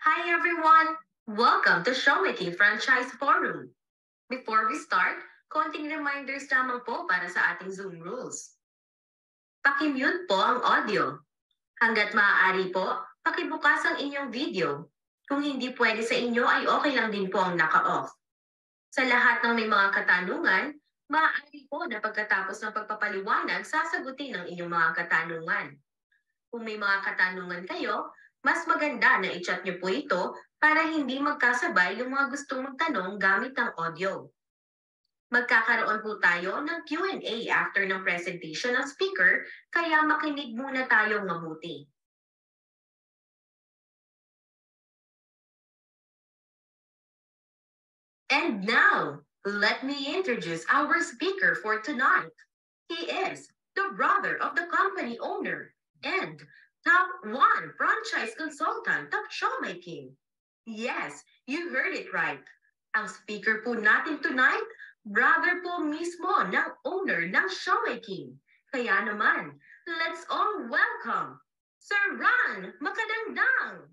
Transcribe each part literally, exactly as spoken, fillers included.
Hi everyone! Welcome to SiomaiKing Franchise Forum. Before we start, konting reminders lamang po para sa ating Zoom rules. Paki-mute po ang audio. Hanggat maaari po, pakibukas ang inyong video. Kung hindi pwede sa inyo ay okay lang din po ang naka-off. Sa lahat ng may mga katanungan, maaari po na pagkatapos ng pagpapaliwanag, sasagutin ang inyong mga katanungan. Kung may mga katanungan kayo, mas maganda na i-chat niyo po ito para hindi magkasabay yung mga gustong magtanong gamit ng audio. Magkakaroon po tayo ng Q and A after ng presentation ng speaker, kaya makinig muna tayong mabuti. And now, let me introduce our speaker for tonight. He is the brother of the company owner and top one franchise consultant of SiomaiKing. Yes, you heard it right. Ang speaker po natin tonight, brother po mismo ng owner ng SiomaiKing. Kaya naman, let's all welcome Sir Ron Makadangdang.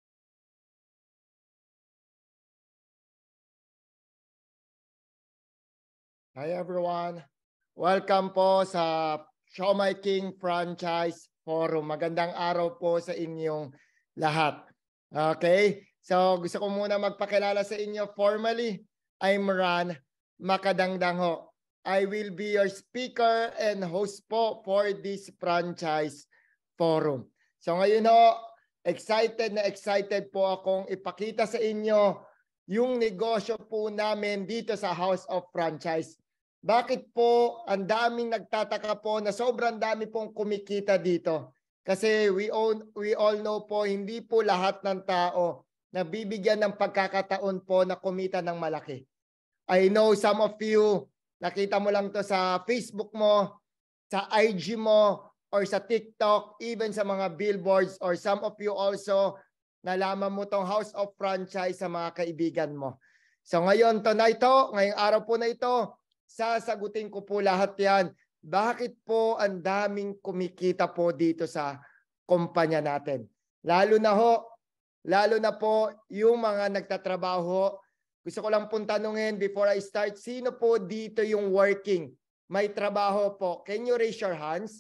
Hi everyone. Welcome po sa SiomaiKing Franchise Forum. Magandang araw po sa inyong lahat. Okay? So gusto ko muna magpakilala sa inyo formally. I'm Ron Makadangdang ho. I will be your speaker and host po for this franchise forum. So ngayon ho, excited na excited po akong ipakita sa inyo yung negosyo po namin dito sa House of Franchise. Bakit po ang daming nagtataka po na sobrang dami pong kumikita dito? Kasi we all, we all know po, hindi po lahat ng tao na bibigyan ng pagkakataon po na kumita ng malaki. I know some of you, nakita mo lang to sa Facebook mo, sa I G mo, or sa TikTok, even sa mga billboards, or some of you also, nalaman mo tong House of Franchise sa mga kaibigan mo. So ngayon, tonight to, ngayong araw po na ito, sasagutin ko po lahat yan. Bakit po ang daming kumikita po dito sa kumpanya natin? Lalo na ho, lalo na po yung mga nagtatrabaho. Gusto ko lang pong tanungin before I start, sino po dito yung working? May trabaho po. Can you raise your hands?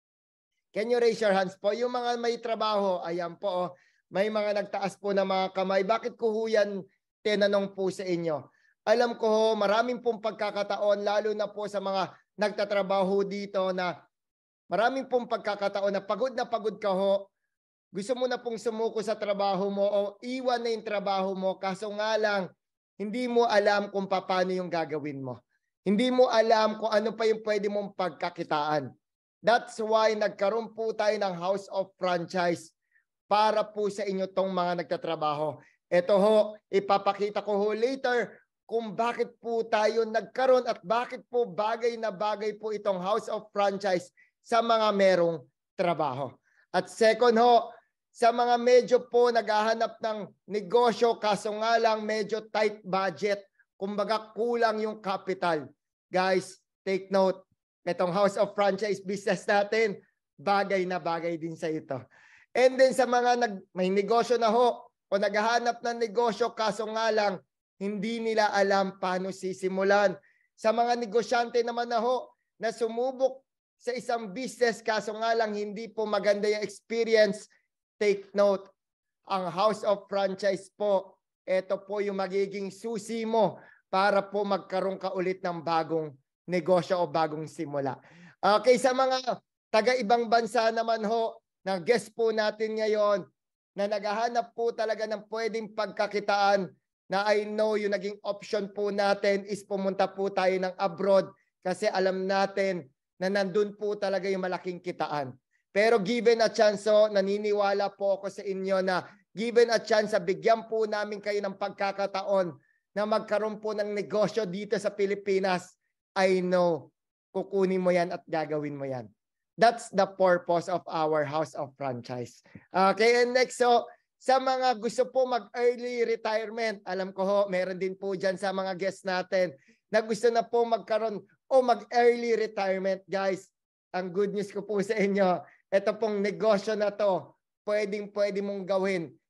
Can you raise your hands po? Yung mga may trabaho, ayan po. May mga nagtaas po na mga kamay. Bakit ko ho yan tinanong po sa inyo? Alam ko ho, maraming pong pagkakataon, lalo na po sa mga nagtatrabaho dito na maraming pong pagkakataon na pagod na pagod ka ho. Gusto mo na pong sumuko sa trabaho mo o iwan na yung trabaho mo. Kaso nga lang, hindi mo alam kung paano yung gagawin mo. Hindi mo alam kung ano pa yung pwede mong pagkakitaan. That's why nagkaroon po tayo ng House of Franchise para po sa inyo tong mga nagtatrabaho. Ito ho, ipapakita ko ho later kung bakit po tayo nagkaroon at bakit po bagay na bagay po itong House of Franchise sa mga merong trabaho. At second ho, sa mga medyo po naghahanap ng negosyo kaso nga lang medyo tight budget, kumbaga kulang yung capital. Guys, take note, itong House of Franchise business natin, bagay na bagay din sa ito. And then sa mga nag, may negosyo na ho o naghahanap ng negosyo kaso nga lang hindi nila alam paano sisimulan. Sa mga negosyante naman na ho na sumubok sa isang business kaso nga lang hindi po maganda yung experience, take note, ang House of Franchise po, ito po yung magiging susi mo para po magkaroon ka ulit ng bagong negosyo o bagong simula. Okay, sa mga taga-ibang bansa naman ho, na guest po natin ngayon, na naghahanap po talaga ng pwedeng pagkakitaan, na I know yung naging option po natin is pumunta po tayo ng abroad kasi alam natin na nandun po talaga yung malaking kitaan. Pero given a chance, so, naniniwala po ako sa inyo na given a chance, bigyan po namin kayo ng pagkakataon na magkaroon po ng negosyo dito sa Pilipinas. I know, kukunin mo yan at gagawin mo yan. That's the purpose of our House of Franchise. Okay, and next, so, sa mga gusto po mag-early retirement, alam ko ho, meron din po dyan sa mga guests natin na gusto na po magkaroon o mag-early retirement, guys. Ang good news ko po sa inyo, ito pong negosyo na to, pwedeng pwede mong gawin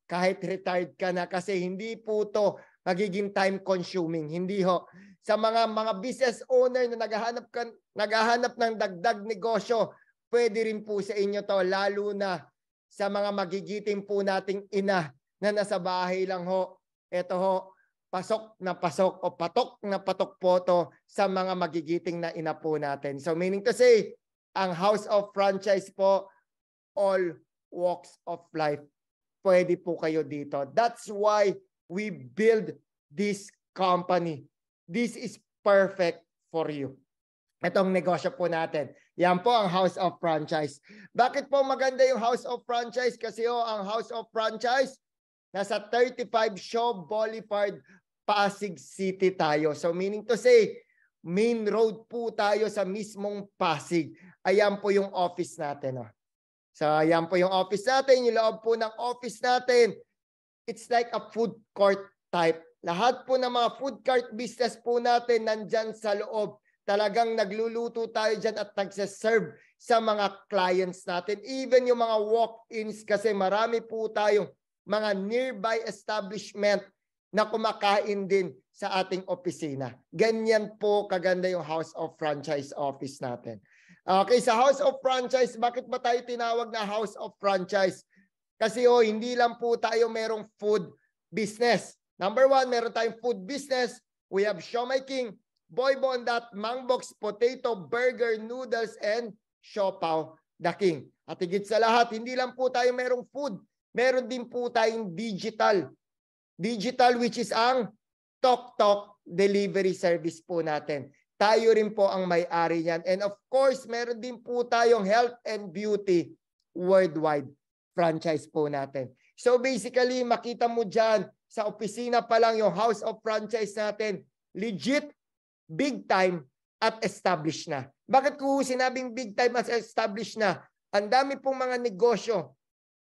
kahit retired ka na, kasi hindi po to magiging time consuming. Hindi ho. Sa mga mga business owner na naghahanap ka, naghahanap ng dagdag negosyo, pwede rin po sa inyo to, lalo na sa mga magigiting po nating ina na nasa bahay lang ho. Ito ho, pasok na pasok o patok na patok po to sa mga magigiting na ina po natin. So meaning to say, ang house of franchise po, all walks of life, pwede po kayo dito. That's why we build this company. This is perfect for you. Itong negosyo po natin. Yan po ang house of franchise. Bakit po maganda yung house of franchise? Kasi oh, ang house of franchise, nasa thirty-five Shaw Boulevard, Pasig City tayo. So meaning to say, main road po tayo sa mismong Pasig. Ayan po yung office natin. Oh. So ayan po yung office natin. Yung loob po ng office natin, it's like a food court type. Lahat po ng mga food court business po natin nandyan sa loob. Talagang nagluluto tayo dyan at nagsaserve sa mga clients natin. Even yung mga walk-ins, kasi marami po tayong mga nearby establishment na kumakain din sa ating opisina. Ganyan po kaganda yung House of Franchise office natin. Okay, sa House of Franchise, bakit ba tayo tinawag na House of Franchise? Kasi oh, hindi lang po tayo merong food business. Number one, meron tayong food business. We have SiomaiKing, Boy Bondat, Mangbox, Potato, Burger, Noodles, and Siopaw the King. At higit sa lahat, hindi lang po tayo merong food. Meron din po tayong digital. Digital, which is ang Tok Tok delivery service po natin. Tayo rin po ang may-ari niyan. And of course, meron din po tayong health and beauty worldwide franchise po natin. So basically, makita mo dyan, sa opisina pa lang yung house of franchise natin, legit, big time, at established na. Bakit ko sinabing big time at established na? Ang dami pong mga negosyo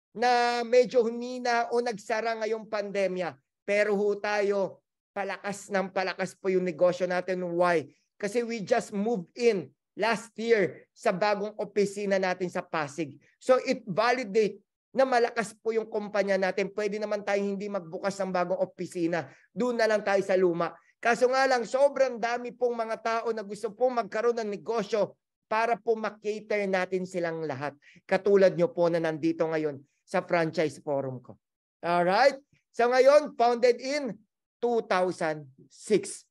na medyo humina o nagsara ngayong pandemya. Pero ho tayo, palakas ng palakas po yung negosyo natin. Why? Kasi we just moved in last year sa bagong opisina natin sa Pasig. So it validate na malakas po yung kumpanya natin. Pwede naman tayo hindi magbukas ng bagong opisina. Doon na lang tayo sa luma. Kaso nga lang, sobrang dami pong mga tao na gusto pong magkaroon ng negosyo para po makater natin silang lahat. Katulad nyo po na nandito ngayon sa franchise forum ko. Alright? So ngayon, founded in two thousand six.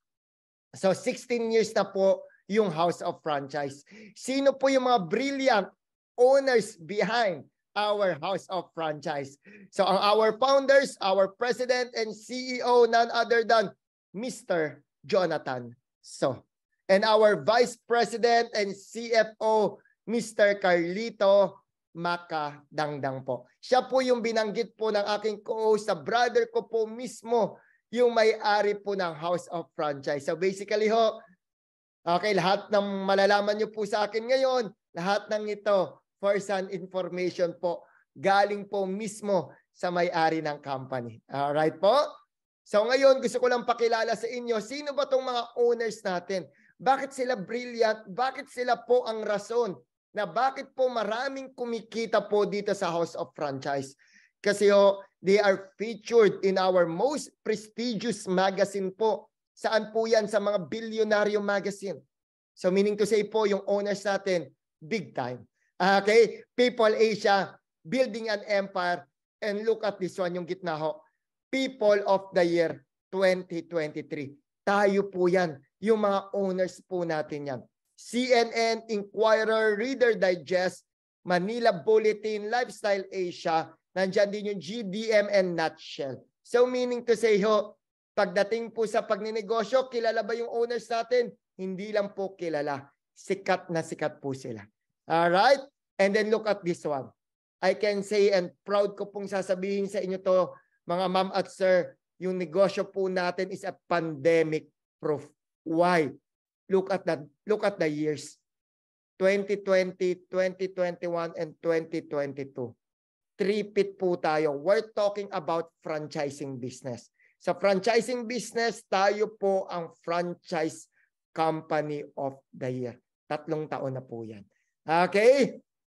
So sixteen years na po yung House of Franchise. Sino po yung mga brilliant owners behind our House of Franchise? So ang our founders, our president and C E O, none other than Mister Jonathan So. And our vice president and C F O, Mister Carlito Makadangdang po. Siya po yung binanggit po ng aking co-host, sa brother ko po mismo, yung may-ari po ng House of Franchise. So basically ho, okay, lahat ng malalaman nyo po sa akin ngayon, lahat ng ito, first-hand information po, galing po mismo sa may-ari ng company. Alright po? So ngayon, gusto ko lang pakilala sa inyo, sino ba tong mga owners natin? Bakit sila brilliant? Bakit sila po ang rason na bakit po maraming kumikita po dito sa House of Franchise? Kasi oh, they are featured in our most prestigious magazine po. Saan po yan? Sa mga bilyonaryo magazine. So meaning to say po, yung owners natin, big time. Okay? People Asia, Building an Empire. And look at this one, yung gitna ho. People of the Year twenty twenty-three. Tayo po yan. Yung mga owners po natin yan. C N N, Inquirer, Reader Digest, Manila Bulletin, Lifestyle Asia, nandyan din yung G D M and Nutshell. So meaning to say ho, pagdating po sa pagninegosyo, kilala ba yung owners natin? Hindi lang po kilala. Sikat na sikat po sila. Alright? And then look at this one. I can say and proud ko pong sasabihin sa inyo to, mga ma'am at sir, yung negosyo po natin is a pandemic proof. Why? Look at that. Look at the years. twenty twenty, twenty twenty-one, and twenty twenty-two. Three-pit po tayo. We're talking about franchising business. Sa franchising business, tayo po ang franchise company of the year. Tatlong taon na po yan. Okay?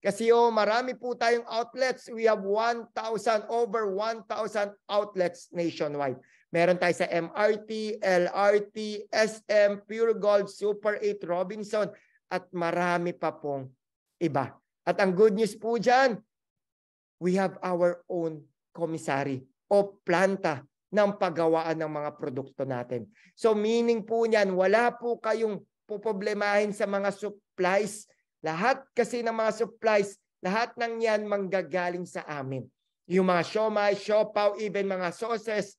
Kasi oh, marami po tayong outlets. We have one thousand, over one thousand outlets nationwide. Meron tayo sa M R T, L R T, S M, Pure Gold, Super eight, Robinson, at marami pa pong iba. At ang good news po dyan, we have our own commissary o planta ng paggawaan ng mga produkto natin. So meaning po niyan, wala po kayong poproblemahin sa mga supplies. Lahat kasi ng mga supplies, lahat ng yan manggagaling sa amin. Yung mga siomai, siopaw, even mga sauces,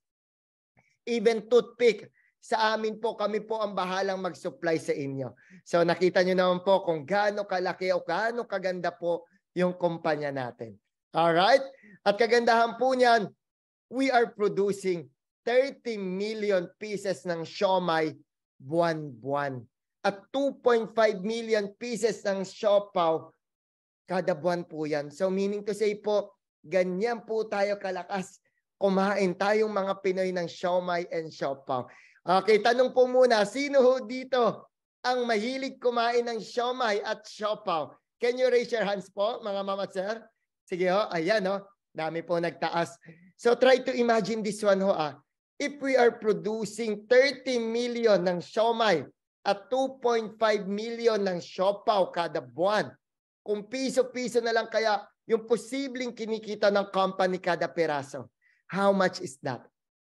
even toothpick, sa amin po, kami po ang bahalang mag-supply sa inyo. So nakita nyo naman po kung gaano kalaki o gaano kaganda po yung kumpanya natin. Alright? At kagandahan po niyan, we are producing thirty million pieces ng siomai buwan-buwan. At two point five million pieces ng siopaw kada buwan po yan. So meaning to say po, ganyan po tayo kalakas kumain tayong mga Pinoy ng siomai and siopaw. Okay, tanong po muna, sino ho dito ang mahilig kumain ng siomai at siopaw? Can you raise your hands po, mga mama at sir? Sige ho, ayan ho, dami po nagtaas. So try to imagine this one ho ah. If we are producing thirty million ng siomai at two point five million ng siopaw kada buwan, kung piso-piso na lang kaya yung posibleng kinikita ng company kada peraso, how much is that?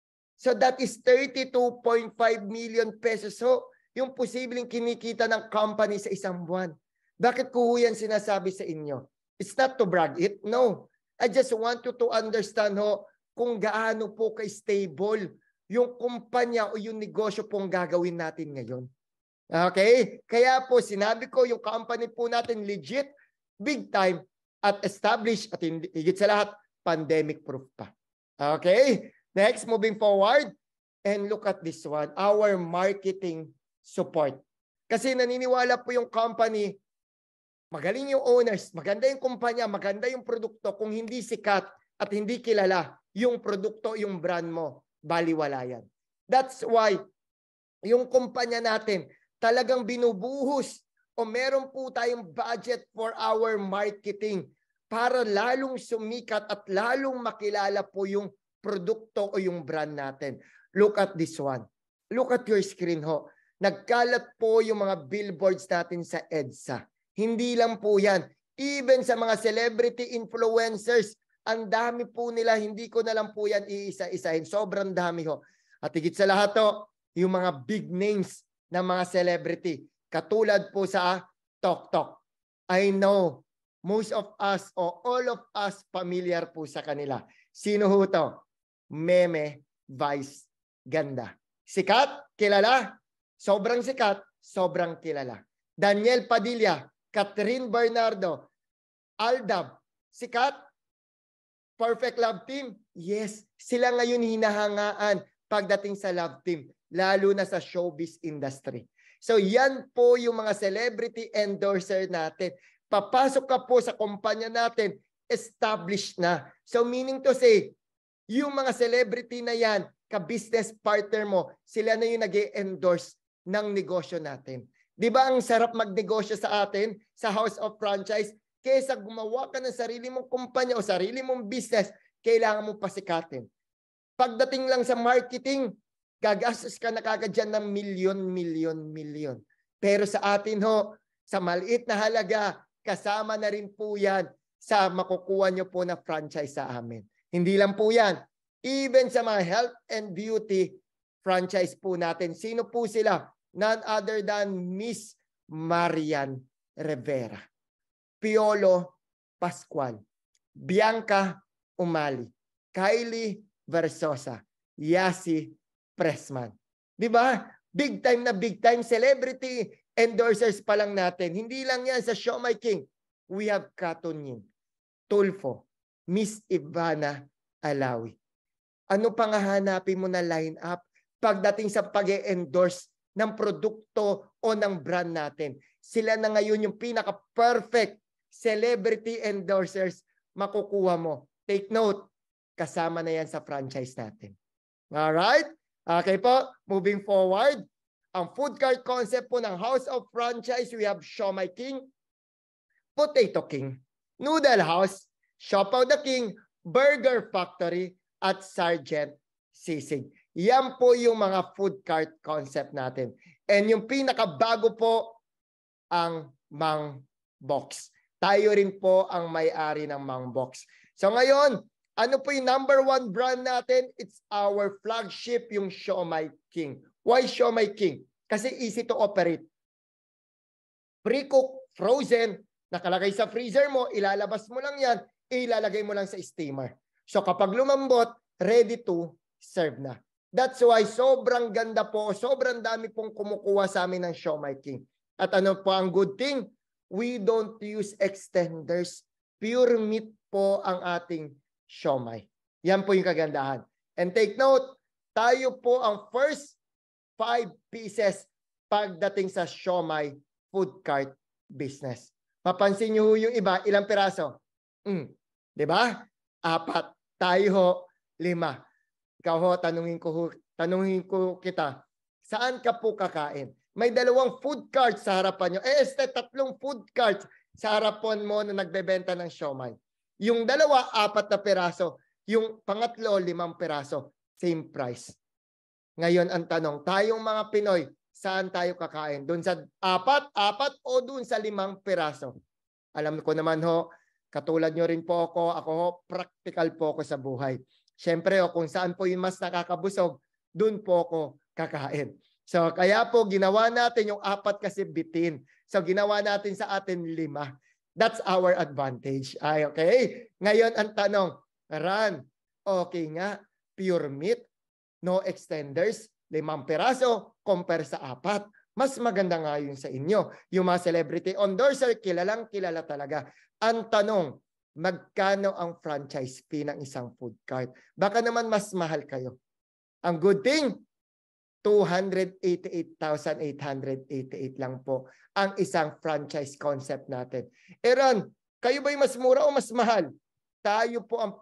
So that is thirty-two point five million pesos ho, yung posibleng kinikita ng company sa isang buwan. Bakit ko yan sinasabi sa inyo? It's not to brag it, no. I just want you to understand ho, kung gaano po ka-stable yung kumpanya o yung negosyo pong gagawin natin ngayon. Okay? Kaya po sinabi ko, yung company po natin legit, big time, at established, at higit sa lahat, pandemic proof pa. Okay? Next, moving forward, and look at this one, our marketing support. Kasi naniniwala po yung company, magaling yung owners, maganda yung kumpanya, maganda yung produkto, kung hindi sikat at hindi kilala yung produkto, yung brand mo, baliwala yan. That's why, yung kumpanya natin, talagang binubuhos o meron po tayong budget for our marketing para lalong sumikat at lalong makilala po yung produkto o yung brand natin. Look at this one. Look at your screen ho. Nagkalat po yung mga billboards natin sa EDSA. Hindi lang po yan. Even sa mga celebrity influencers, ang dami po nila, hindi ko na lang po yan iisa-isahin. Sobrang dami ho. At higit sa lahat ho, yung mga big names ng mga celebrity. Katulad po sa Tok Tok. I know most of us o all of us familiar po sa kanila. Sino ho to? Meme Vice Ganda. Sikat, kilala. Sobrang sikat, sobrang kilala. Daniel Padilla, Catherine Bernardo, Aldab, sikat. Perfect Love Team? Yes, sila ngayon hinahangaan pagdating sa love team, lalo na sa showbiz industry. So yan po yung mga celebrity endorser natin. Papasok ka po sa kumpanya natin, established na. So meaning to say, yung mga celebrity na yan, ka-business partner mo, sila na yung nag-endorse ng negosyo natin. Di ba ang sarap magnegosyo sa atin, sa House of Franchise, kaysa gumawa ka ng sarili mong kumpanya o sarili mong business, kailangan mo pasikatin. Pagdating lang sa marketing, gagastos ka na kagad dyan ng milyon, milyon, milyon. Pero sa atin ho, sa maliit na halaga, kasama na rin po yan sa makukuha nyo po na franchise sa amin. Hindi lang po yan. Even sa mga health and beauty franchise po natin. Sino po sila? None other than Miss Marian Rivera, Piolo Pascual, Bianca Umali, Kylie Versosa, Yasi Pressman. Di ba? Big time na big time celebrity endorsers pa lang natin. Hindi lang yan sa SiomaiKing. We have Katunying, Tulfo, Miss Ivana Alawi. Ano pang hahanapin mo na lineup pagdating sa pag-endorse ng produkto o ng brand natin? Sila na ngayon yung pinaka-perfect celebrity endorsers makukuha mo. Take note, kasama na yan sa franchise natin. Alright? Okay po, moving forward. Ang food cart concept po ng House of Franchise, we have SiomaiKing, Potato King, Noodle House, Siopaw the King, Burger Factory, at Sergeant Sisig. Yan po yung mga food cart concept natin. And yung pinakabago po, ang Mang Box. Tayo rin po ang may-ari ng Mang Box. So ngayon, ano po yung number one brand natin? It's our flagship, yung SiomaiKing. Why SiomaiKing? Kasi easy to operate. Pre-cook, frozen, nakalagay sa freezer mo, ilalabas mo lang yan, ilalagay mo lang sa steamer. So kapag lumambot, ready to serve na. That's why sobrang ganda po, sobrang dami pong kumukuha sa amin ng SiomaiKing. At ano po ang good thing? We don't use extenders. Pure meat po ang ating siomai. Yan po yung kagandahan. And take note, tayo po ang first five pieces pagdating sa siomai food cart business. Papansin nyo yung iba, ilang piraso? Mm, di ba? Apat. Tayo ho, lima. Ikaw ho, tanungin ko, tanungin ko kita, saan ka po kakain? May dalawang food carts sa harapan nyo. Eh, este, tatlong food carts sa harapan mo na nagbebenta ng siomai. Yung dalawa, apat na piraso. Yung pangatlo, limang piraso. Same price. Ngayon, ang tanong, tayong mga Pinoy, saan tayo kakain? Doon sa apat, apat o doon sa limang piraso? Alam ko naman ho, katulad nyo rin po ako, ako ho, practical po ako sa buhay. Siyempre, o kung saan po yung mas nakakabusog, doon po ako kakain. So, kaya po, ginawa natin yung apat kasi bitin. So, ginawa natin sa atin lima. That's our advantage. Ay, okay? Ngayon, ang tanong, Ran, okay nga, pure meat, no extenders, limang peraso, compare sa apat. Mas maganda nga yun sa inyo. Yung mga celebrity endorser, kilalang kilala talaga. Ang tanong, magkano ang franchise fee ng isang food cart? Baka naman mas mahal kayo. Ang good thing, two hundred eighty-eight thousand eight hundred eighty-eight lang po ang isang franchise concept natin. Eran, kayo ba'y mas mura o mas mahal? Tayo po ang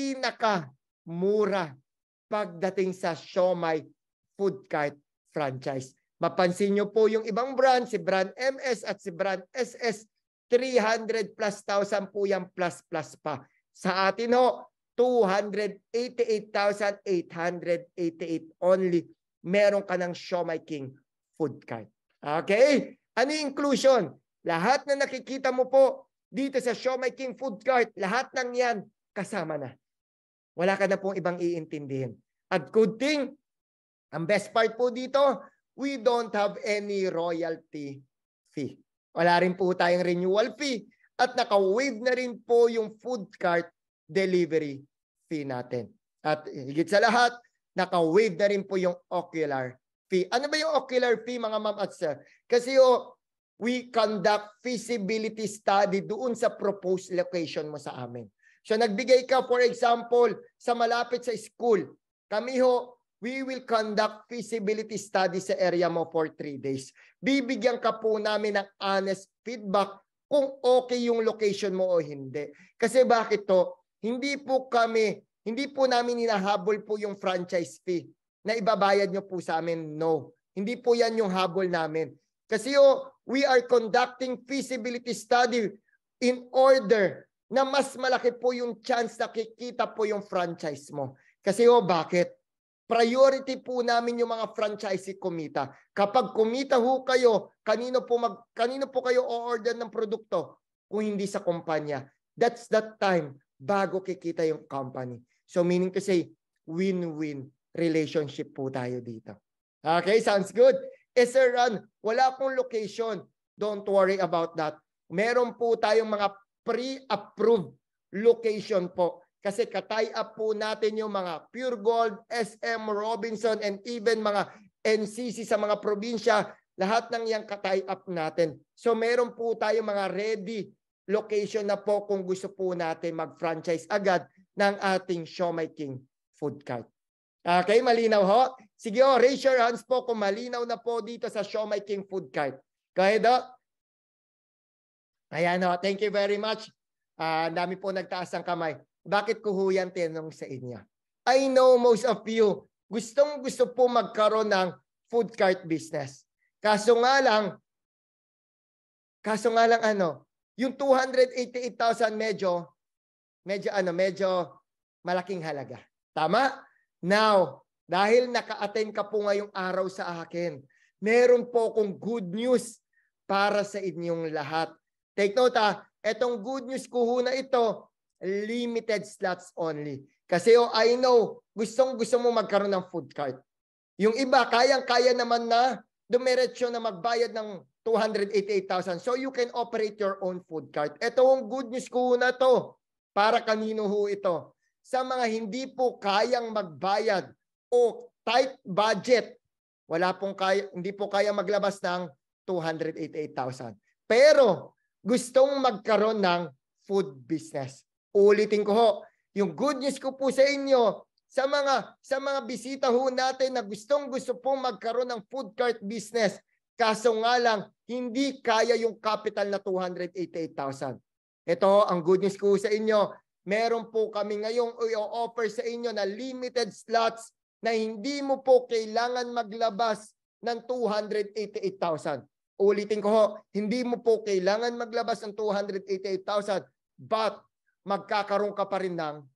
pinaka-mura pagdating sa siomai food cart franchise. Mapansin nyo po yung ibang brand, si brand M S at si brand S S, three hundred plus thousand po yung plus plus pa. Sa atin ho, two hundred eighty-eight thousand eight hundred eighty-eight only. Meron ka ng SiomaiKing food cart. Okay? Ano yung inclusion? Lahat na nakikita mo po dito sa SiomaiKing food cart, lahat ng yan kasama na. Wala ka na pong ibang iintindihin. At good thing, ang best part po dito, we don't have any royalty fee. Wala rin po tayong renewal fee at naka-waive na rin po yung food cart delivery fee natin. At higit sa lahat, naka-waive na rin po yung ocular fee. Ano ba yung ocular fee, mga ma'am at sir? Kasi oh, we conduct feasibility study doon sa proposed location mo sa amin. So nagbigay ka, for example, sa malapit sa school. Kami ho, we will conduct feasibility study sa area mo for three days. Bibigyan ka po namin ng honest feedback kung okay yung location mo o hindi. Kasi bakit to? Hindi po kami Hindi po namin hinahabol po yung franchise fee na ibabayad nyo po sa amin. No. Hindi po yan yung habol namin. Kasi oh, we are conducting feasibility study in order na mas malaki po yung chance na kikita po yung franchise mo. Kasi oh, bakit? Priority po namin yung mga franchisee kumita. Kapag kumita ho kayo, kanino po, mag, kanino po kayo o-order ng produkto kung hindi sa kumpanya? That's that time bago kikita yung company. So meaning to say, win-win relationship po tayo dito. Okay, sounds good. Eh sir Ron, wala akong location. Don't worry about that. Meron po tayong mga pre-approved location po. Kasi katay up po natin yung mga Pure Gold, S M, Robinson, and even mga N C C sa mga probinsya. Lahat ng yang katay up natin. So meron po tayong mga ready location na po kung gusto po natin mag-franchise agad ng ating SiomaiKing food cart. Okay, malinaw ho? Sige ho, raise your hands po kung malinaw na po dito sa SiomaiKing food cart. Go ahead ho. Ayan ho, thank you very much. Uh, dami po nagtaas ng kamay. Bakit ko ho yan tinanong sa inyo? I know most of you gustong gusto po magkaroon ng food cart business. Kaso nga lang, kaso nga lang ano, Yung two hundred eighty-eight thousand medyo, medyo ano, medyo malaking halaga. Tama? Now, dahil naka-attend ka po ngayong araw sa akin, meron po akong good news para sa inyong lahat. Take note ha, etong good news ko ho na ito, limited slots only. Kasi oh, I know, gustong gusto mo magkaroon ng food cart. Yung iba, kayang-kaya naman na dumiretso na magbayad ng two hundred eighty-eight thousand. So you can operate your own food cart. Ito ang good news ko na to. Para kanino ho ito? Sa mga hindi po kayang magbayad o tight budget, wala pong kaya, hindi po kaya maglabas ng two hundred eighty-eight thousand. Pero gustong magkaroon ng food business. Ulitin ko ho, yung good news ko po sa inyo, sa mga sa mga bisita ho natin na gustong gusto pong magkaroon ng food cart business, kaso nga lang hindi kaya yung capital na two hundred eighty-eight thousand. Ito ang good news ko sa inyo. Meron po kami ngayong i-offer sa inyo na limited slots na hindi mo po kailangan maglabas ng two hundred eighty-eight thousand. Ulitin ko ho, hindi mo po kailangan maglabas ng two hundred eighty-eight thousand, but magkakaroon ka pa rin ng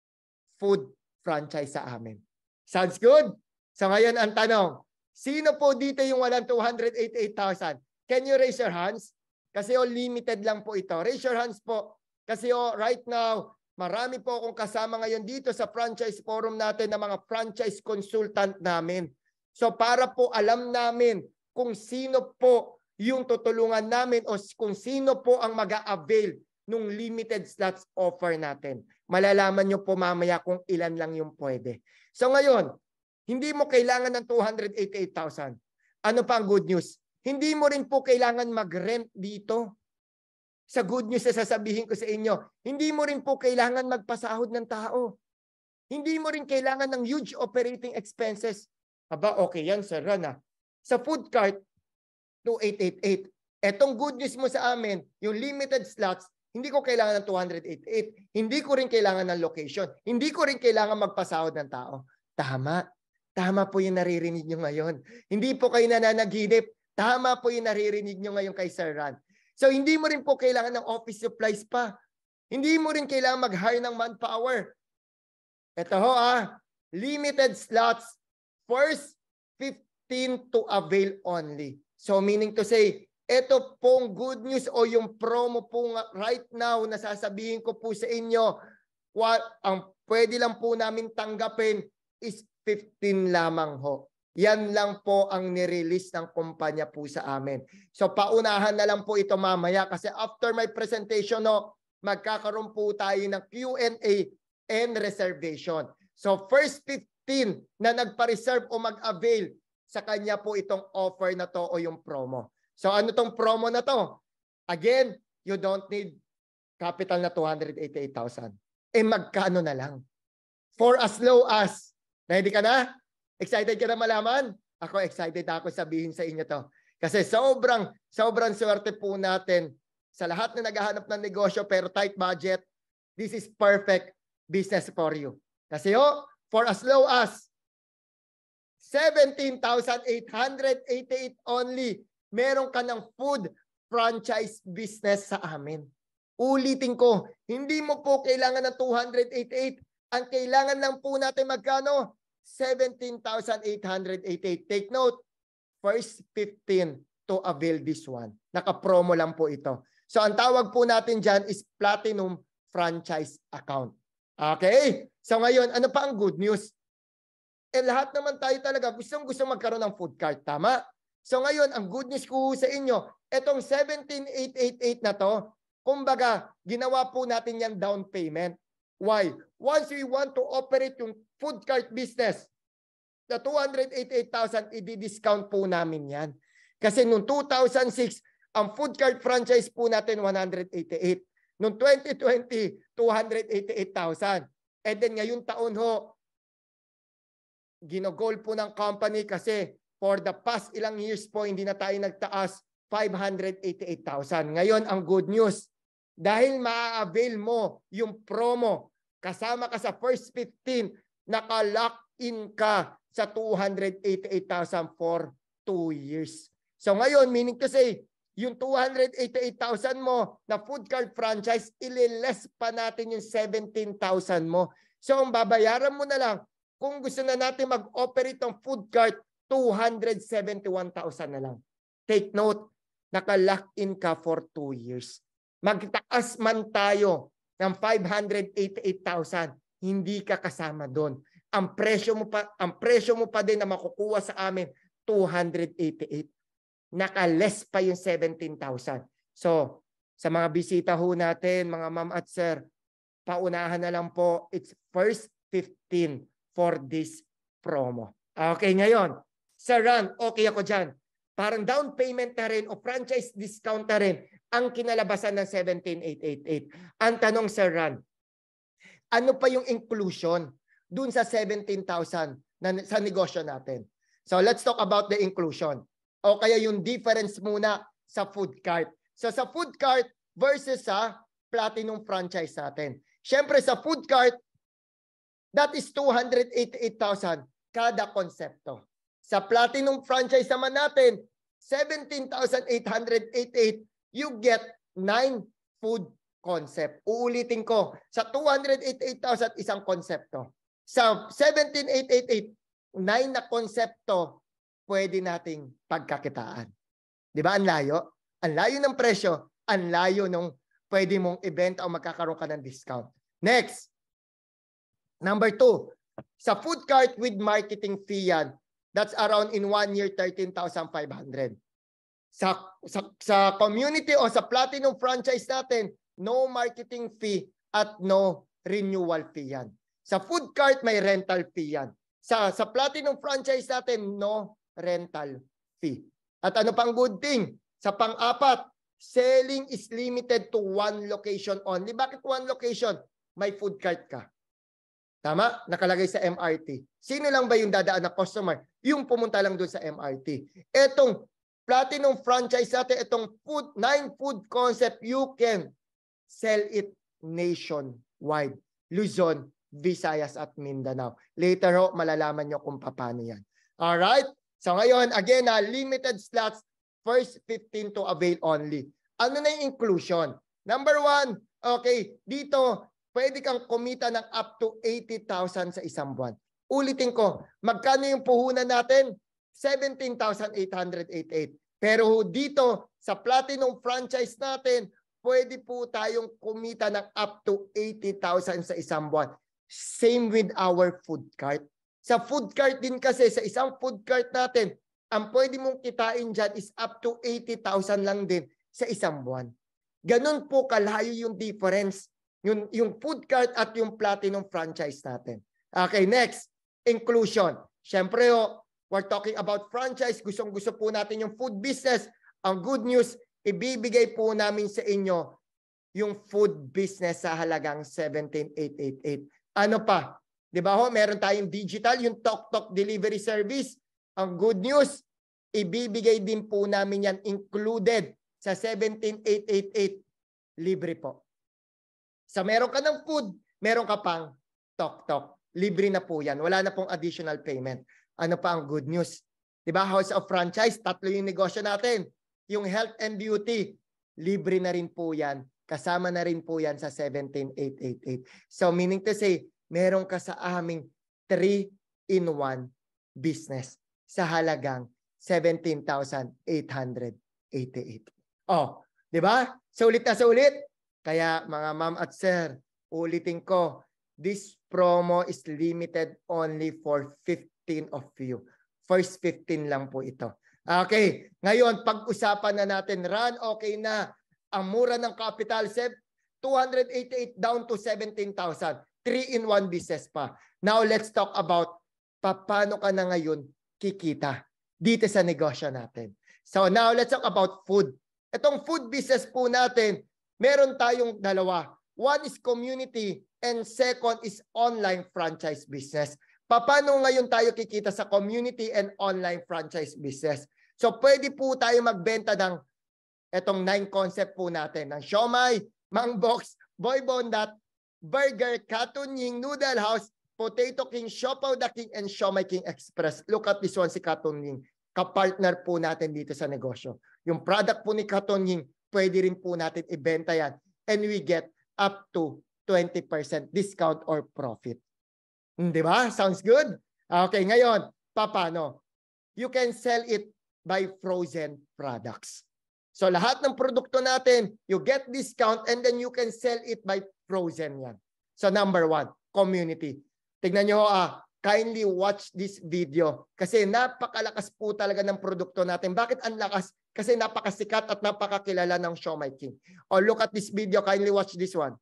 food franchise sa amin. Sounds good? So ngayon ang tanong, sino po dito yung walang two hundred eighty-eight thousand? Can you raise your hands? Kasi oh, limited lang po ito. Raise your hands po. Kasi oh, right now, marami po akong kasama ngayon dito sa franchise forum natin ng mga franchise consultant namin. So para po alam namin kung sino po yung tutulungan namin o kung sino po ang mag-a-avail nung limited slots offer natin. Malalaman nyo po mamaya kung ilan lang yung pwede. So ngayon, hindi mo kailangan ng two hundred eighty-eight thousand. Ano pa ang good news? Hindi mo rin po kailangan mag-rent dito. Sa good news na sasabihin ko sa inyo, hindi mo rin po kailangan magpasahod ng tao. Hindi mo rin kailangan ng huge operating expenses. Aba, okay yan, sir Rana. Sa food cart, two eight eight eight. Etong good news mo sa amin, yung limited slots, hindi ko kailangan ng two hundred eighty-eight. Hindi ko rin kailangan ng location. Hindi ko rin kailangan magpasahod ng tao. Tama. Tama po yung naririnig nyo ngayon. Hindi po kayo nananaginip. Tama po yung naririnig nyo ngayon kay Sir Ran. So, hindi mo rin po kailangan ng office supplies pa. Hindi mo rin kailangan mag-hire ng manpower. Ito ho ah, limited slots, first fifteen to avail only. So, meaning to say, ito pong good news o yung promo po right now na sasabihin ko po sa inyo, what, ang pwede lang po namin tanggapin is fifteen lamang ho. Yan lang po ang nirelease ng kumpanya po sa amin. So paunahan na lang po ito mamaya kasi after my presentation, no, magkakaroon po tayo ng Q and A and reservation. So first fifteen na nagpa-reserve o mag-avail, sa kanya po itong offer na to o yung promo. So ano tong promo na to? Again, you don't need capital na two hundred eighty-eight thousand. Eh magkano na lang? For as low as, ready ka na? Excited ka na malaman? Ako excited ako sabihin sa inyo to. Kasi sobrang, sobrang swerte po natin sa lahat na naghahanap ng negosyo pero tight budget. This is perfect business for you. Kasi oh, for as low as seventeen thousand eight hundred eighty-eight only, meron ka ng food franchise business sa amin. Ulitin ko, hindi mo po kailangan ng two hundred eighty-eight. Ang kailangan lang po natin magkano? seventeen thousand eight hundred eighty-eight. Take note, first fifteen to avail this one. Naka-promo lang po ito. So, ang tawag po natin dyan is Platinum Franchise Account. Okay? So, ngayon, ano pa ang good news? Eh, lahat naman tayo talaga gustong gusto magkaroon ng food cart. Tama? So, ngayon, ang good news ko sa inyo, itong seventeen thousand eight hundred eighty-eight na to, kumbaga, ginawa po natin yan down payment. Why? Once we want to operate yung food cart business, the two hundred eighty-eight thousand, i-discount po namin yan. Kasi noong two thousand six, ang food cart franchise po natin one hundred eighty-eight. Noong twenty twenty, two hundred eighty-eight thousand. And then ngayong taon ho, ginogol po ng company kasi for the past ilang years po, hindi na tayo nagtaas, five hundred eighty-eight thousand. Ngayon, ang good news, dahil ma-avail mo yung promo, kasama ka sa first fifteen, naka-lock in ka sa two hundred eighty-eight thousand for two years. So ngayon, meaning to say, yung two hundred eighty-eight thousand mo na food cart franchise, ililes pa natin yung seventeen thousand mo. So, ang babayaran mo na lang, kung gusto na natin mag-operate ng food cart, two hundred seventy-one thousand na lang. Take note, naka-lock in ka for two years. Magtaas man tayo ng five hundred eighty-eight thousand, hindi ka kasama doon. Ang presyo mo pa, ang presyo mo pa din na makukuha sa amin, two hundred eighty-eight. Naka-less pa yung seventeen thousand. So, sa mga bisita ho natin, mga ma'am at sir, paunahan na lang po, it's first fifteen for this promo. Okay, ngayon, Sir Ran, okay ako dyan. Parang down payment na rin o franchise discount na rin ang kinalabasan ng seventeen thousand eight hundred eighty-eight. Ang tanong, Sir Ran, ano pa yung inclusion dun sa seventeen thousand na, sa negosyo natin? So let's talk about the inclusion. O kaya yung difference muna sa food cart. So sa food cart versus sa platinum franchise natin. Siyempre sa food cart, that is two hundred eighty-eight thousand kada konsepto. Sa platinum franchise naman natin, seventeen thousand eight hundred eighty-eight, you get nine food concept. Uulitin ko, sa two hundred eighty-eight thousand, isang konsepto. Sa seventeen thousand eight hundred eighty-eight, nine na konsepto, pwede nating pagkakitaan. Di ba? Ang layo. Ang layo ng presyo, ang layo nung pwede mong ibenta o magkakaroon ka ng discount. Next. Number two, sa food cart with marketing fee yan, that's around in one year, thirteen thousand five hundred. Sa, sa, sa community o sa platinum franchise natin, no marketing fee at no renewal fee yan. Sa food cart, may rental fee yan. Sa, sa platinum franchise natin, no rental fee. At ano pang good thing? Sa pang-apat, selling is limited to one location only. Bakit one location? May food cart ka. Tama? Nakalagay sa M R T. Sino lang ba yung dadaan na customer? Yung pumunta lang doon sa M R T. Etong platinum franchise natin, itong food, nine food concept, you can sell it nationwide. Luzon, Visayas at Mindanao. Later ho, malalaman nyo kung paano yan. Alright? So ngayon, again, uh, limited slots, first fifteen to avail only. Ano na yung inclusion? Number one, okay, dito, pwede kang kumita ng up to eighty thousand sa isang buwan. Ulitin ko, magkano yung puhunan natin? seventeen thousand eight hundred eighty-eight. Pero dito, sa platinum franchise natin, pwede po tayong kumita ng up to eighty thousand sa isang buwan. Same with our food cart. Sa food cart din kasi, sa isang food cart natin, ang pwede mong kitain dyan is up to eighty thousand lang din sa isang buwan. Ganun po kalayo yung difference. Yung, yung food cart at yung platinum franchise natin. Okay, next. Inclusion. Siyempre, oh, we're talking about franchise. Gustong-gusto po natin yung food business. Ang good news, ibibigay po namin sa inyo yung food business sa halagang seventeen thousand eight hundred eighty-eight. Ano pa? Di ba ho? Meron tayong digital, yung tok-tok delivery service. Ang good news, ibibigay din po namin yan included sa seventeen thousand eight hundred eighty-eight. Libre po. Sa meron ka ng food, meron ka pang tok-tok. Libre na po yan. Wala na pong additional payment. Ano pa ang good news? Diba? House of Franchise, tatlo yung negosyo natin. Yung health and beauty, libre na rin po yan. Kasama na rin po yan sa seventeen thousand eight hundred eighty-eight. So meaning to say, meron ka sa aming three in one business sa halagang seventeen thousand eight hundred eighty-eight. Oh, diba? Sulit na sulit. Kaya mga ma'am at sir, ulitin ko, this promo is limited only for fifteen of you. First fifteen lang po ito. Okay, ngayon pag-usapan na natin, Ran, okay na. Ang mura ng capital, two hundred eighty-eight down to seventeen thousand. three in one business pa. Now let's talk about paano ka na ngayon kikita dito sa negosyo natin. So now let's talk about food. Itong food business po natin, meron tayong dalawa. One is community and second is online franchise business. Paano ngayon tayo kikita sa community and online franchise business? So pwede po tayo magbenta ng itong nine concept po natin. Ng siomai, mangbox, boy bondat, burger, katunying, noodle house, potato king, siopaw the king, and SiomaiKing Express. Look at this one, si katunying. kapartner po natin dito sa negosyo. Yung product po ni Katonying, pwede rin po natin ibenta yan. And we get up to twenty percent discount or profit. Di ba? Sounds good? Okay, ngayon, paano? You can sell it by frozen products. So lahat ng produkto natin, you get discount and then you can sell it by frozen yan. So number one, community. Tignan nyo, ah, kindly watch this video kasi napakalakas po talaga ng produkto natin. Bakit ang lakas? Kasi napakasikat at napakakilala ng SiomaiKing. Oh, look at this video. Kindly watch this one.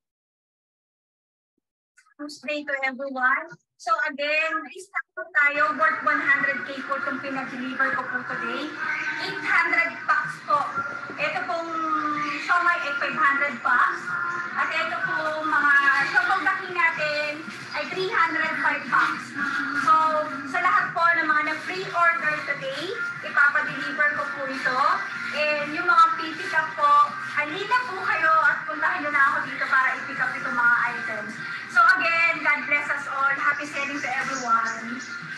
Day to everyone. So again, i-stock po tayo worth one hundred K po itong pinag-deliver ko po today. eight hundred packs po. Ito pong siomai ay five hundred packs. At ito po mga siomai backing natin ay three hundred five packs. So sa lahat po ng mga na-pre-order today, ipapadeliver ko po ito. And yung mga pick up po, halina po kayo at puntahan nyo na ako dito para i-pick up itong mga items. So again, God bless us all. Happy selling to everyone.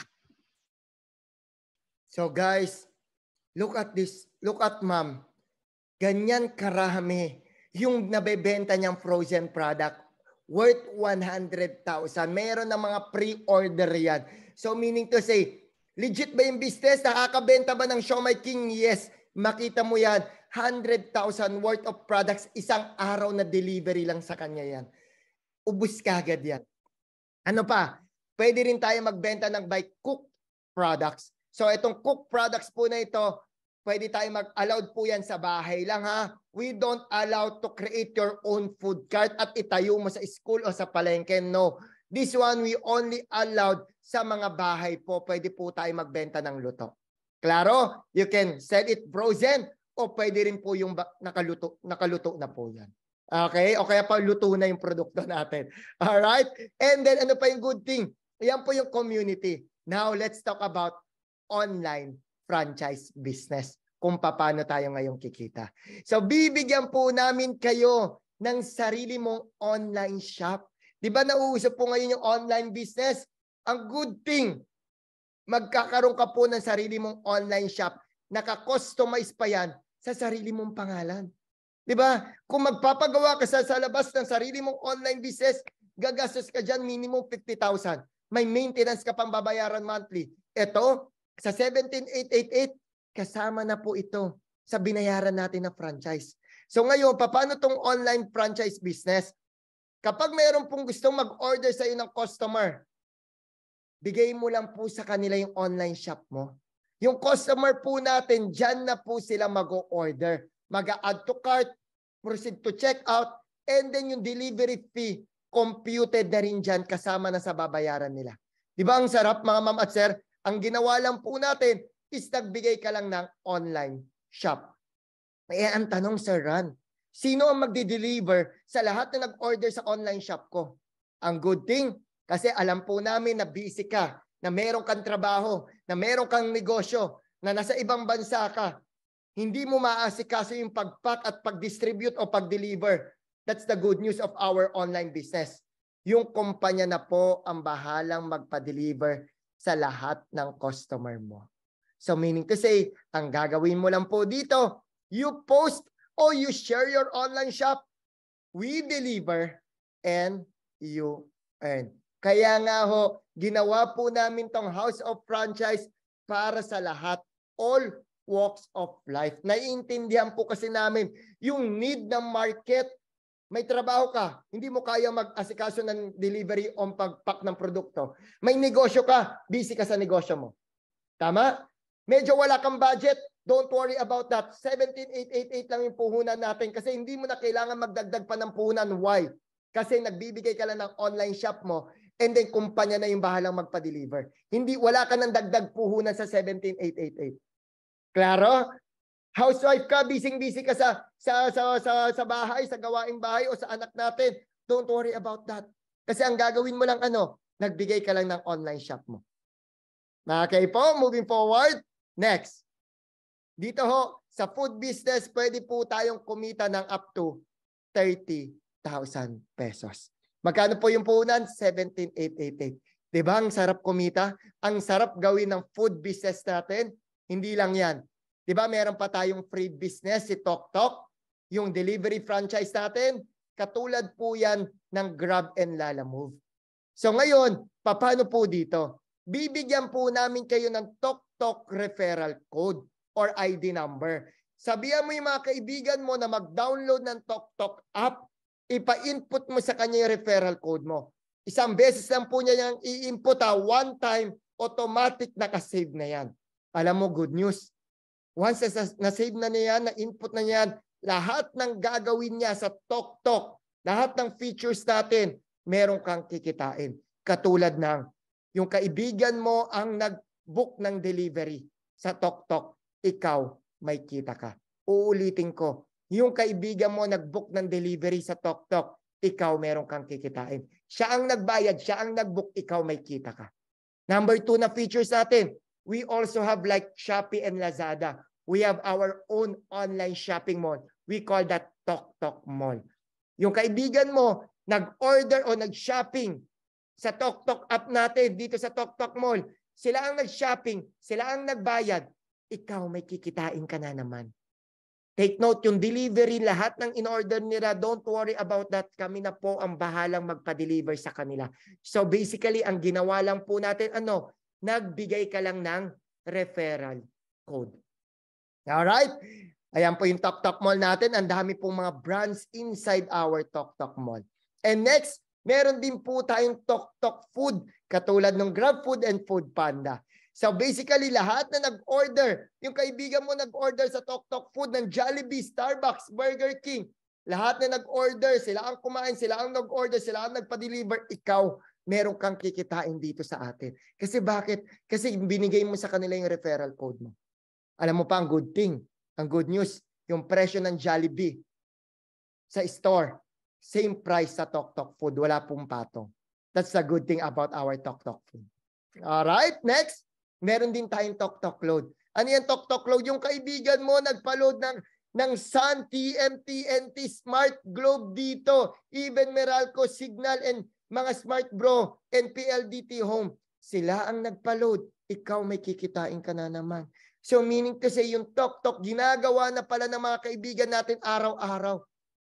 So guys, look at this. Look at ma'am. Ganyan karami yung nabebenta niyang frozen product worth one hundred thousand. Meron ng mga pre-order yan. So meaning to say, legit ba yung business? Nakakabenta ba ng SiomaiKing? Yes. Makita mo yan. one hundred thousand worth of products. Isang araw na delivery lang sa kanya yan. Ubus kagad yan. Ano pa? Pwede rin tayo magbenta ng by cooked products. So itong cooked products po na ito, pwede tayo mag-allowed po yan sa bahay lang ha. We don't allow to create your own food cart at itayo mo sa school o sa palengke. No. This one we only allowed sa mga bahay po. Pwede po tayo magbenta ng luto. Klaro? You can sell it frozen o pwede rin po yung nakaluto, nakaluto na po yan. Okay? O kaya pa luto na yung produkto natin. Alright? And then ano pa yung good thing? Yan po yung community. Now, let's talk about online franchise business. Kung paano tayo ngayong kikita. So, bibigyan po namin kayo ng sarili mong online shop. Di ba nauusap po ngayon yung online business? Ang good thing, magkakaroon ka po ng sarili mong online shop. Naka-customize pa yan sa sarili mong pangalan. Diba? Kung magpapagawa ka sa, sa labas ng sarili mong online business, gagastos ka dyan minimum fifty thousand. May maintenance ka pang babayaran monthly. Ito, sa seventeen thousand eight hundred eighty-eight, kasama na po ito sa binayaran natin na franchise. So ngayon, paano tong online franchise business? Kapag mayroon pong gustong mag-order sa iyo ng customer, bigay mo lang po sa kanila yung online shop mo. Yung customer po natin, dyan na po sila mag-order. Mag-add to cart, proceed to checkout, and then yung delivery fee, computed na rin dyan kasama na sa babayaran nila. Di ba ang sarap mga ma'am at sir? Ang ginawa lang po natin is nagbigay ka lang ng online shop. Eh ang tanong Sir Ran, sino ang magdi-deliver sa lahat na nag-order sa online shop ko? Ang good thing, kasi alam po namin na busy ka, na meron kang trabaho, na meron kang negosyo, na nasa ibang bansa ka, hindi mo maasikaso yung pag-pack at pag-distribute o pag-deliver. That's the good news of our online business. Yung kumpanya na po ang bahalang magpa-deliver sa lahat ng customer mo. So meaning to say, ang gagawin mo lang po dito, you post or you share your online shop, we deliver, and you earn. Kaya nga ho, ginawa po namin tong House of Franchise para sa lahat, all walks of life. Naiintindihan po kasi namin yung need ng market. May trabaho ka, hindi mo kaya mag-asikaso ng delivery o pag-pack ng produkto. May negosyo ka, busy ka sa negosyo mo. Tama? Medyo wala kang budget, don't worry about that. seventeen thousand eight hundred eighty-eight lang yung puhunan natin kasi hindi mo na kailangan magdagdag pa ng puhunan. Why? Kasi nagbibigay ka lang ng online shop mo and then kumpanya na yung bahalang magpa-deliver. Hindi, wala ka ng dagdag puhunan sa seventeen thousand eight hundred eighty-eight. Klaro? Housewife ka, busy-busy ka sa, sa, sa, sa, sa bahay, sa gawaing bahay o sa anak natin. Don't worry about that. Kasi ang gagawin mo lang ano, nagbigay ka lang ng online shop mo. Okay po, moving forward. Next. Dito ho, sa food business, pwede po tayong kumita ng up to thirty thousand pesos. Magkano po yung puhunan? seventeen thousand eight hundred eighty-eight. Diba ang sarap kumita? Ang sarap gawin ng food business natin. Hindi lang yan. Di ba meron pa tayong free business si TokTok, yung delivery franchise natin. Katulad po yan ng Grab and Lalamove. So ngayon, paano po dito? Bibigyan po namin kayo ng TokTok referral code or I D number. Sabihan mo yung mga kaibigan mo na mag-download ng TokTok app, ipa-input mo sa kanya yung referral code mo. Isang beses lang po niya yung i-input ha, one time, automatic nakasave na yan. Alam mo, good news. Once na-save na niya yan, na-input na niya yan, lahat ng gagawin niya sa TokTok, lahat ng features natin, meron kang kikitain. Katulad ng, yung kaibigan mo ang nag-book ng delivery sa TokTok, ikaw may kita ka. Uulitin ko, yung kaibigan mo nag-book ng delivery sa TokTok, ikaw meron kang kikitain. Siya ang nagbayad, siya ang nag-book, ikaw may kita ka. Number two na features natin, we also have like Shopee and Lazada. We have our own online shopping mall. We call that TokTok Mall. Yung kaibigan mo, nag-order o nag-shopping sa TokTok app natin, dito sa TokTok Mall, sila ang nag-shopping, sila ang nagbayad, ikaw may kikitain ka na naman. Take note, yung delivery, lahat ng in-order nila, don't worry about that. Kami na po ang bahalang magpa-deliver sa kanila. So basically, ang ginawa lang po natin, ano, nagbigay ka lang ng referral code. Alright? Ayan po yung TokTok Mall natin. Ang dami pong mga brands inside our TokTok Mall. And next, meron din po tayong TokTok Food, katulad ng GrabFood and Food Panda. So basically, lahat na nag-order, yung kaibigan mo nag-order sa TokTok Food ng Jollibee, Starbucks, Burger King, lahat na nag-order, sila ang kumain, sila ang nag-order, sila ang nagpa-deliver, ikaw, meron kang kikitain dito sa atin. Kasi bakit? Kasi binigay mo sa kanila yung referral code mo. Alam mo pa ang good thing, ang good news, yung presyo ng Jollibee sa store, same price sa TokTok Food, wala pong patong. That's the good thing about our TokTok Food. Alright, next, meron din tayong TokTok Load. Ano yung TokTok Load? Yung kaibigan mo nagpa-load ng, ng Sun, T M, T N T, Smart Globe dito, even Meralco, Signal, and mga Smart Bro, and P L D T Home. Sila ang nagpa-load. Ikaw may kikitain ka na naman. So meaning to say, yung TokTok, ginagawa na pala ng mga kaibigan natin araw-araw.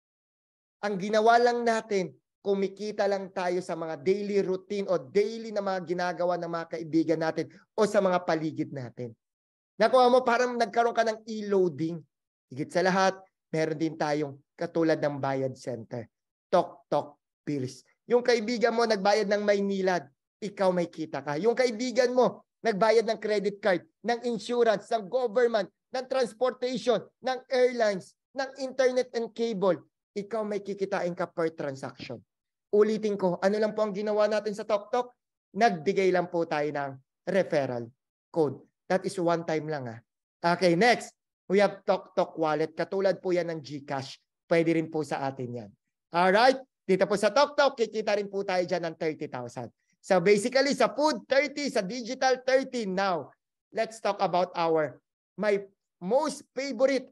Ang ginawa lang natin, kumikita lang tayo sa mga daily routine o daily na mga ginagawa ng mga kaibigan natin o sa mga paligid natin. Nakuha mo, parang nagkaroon ka ng e-loading. Higit sa lahat, meron din tayong katulad ng bayad center. TokTok Bills. Yung kaibigan mo nagbayad ng Maynilad, ikaw may kita ka. Yung kaibigan mo nagbayad ng credit card, ng insurance, ng government, ng transportation, ng airlines, ng internet and cable, ikaw may kikitain ka per transaction. Ulitin ko, ano lang po ang ginawa natin sa TokTok? Nagbigay lang po tayo ng referral code. That is one time lang ah. Okay, next. We have TokTok Wallet. Katulad po yan ng GCash. Pwede rin po sa atin yan. Alright? Dito po sa TokTok, kikita rin po tayo dyan ng thirty thousand. So basically, sa food, thirty. Sa digital, thirty. Now, let's talk about our, my most favorite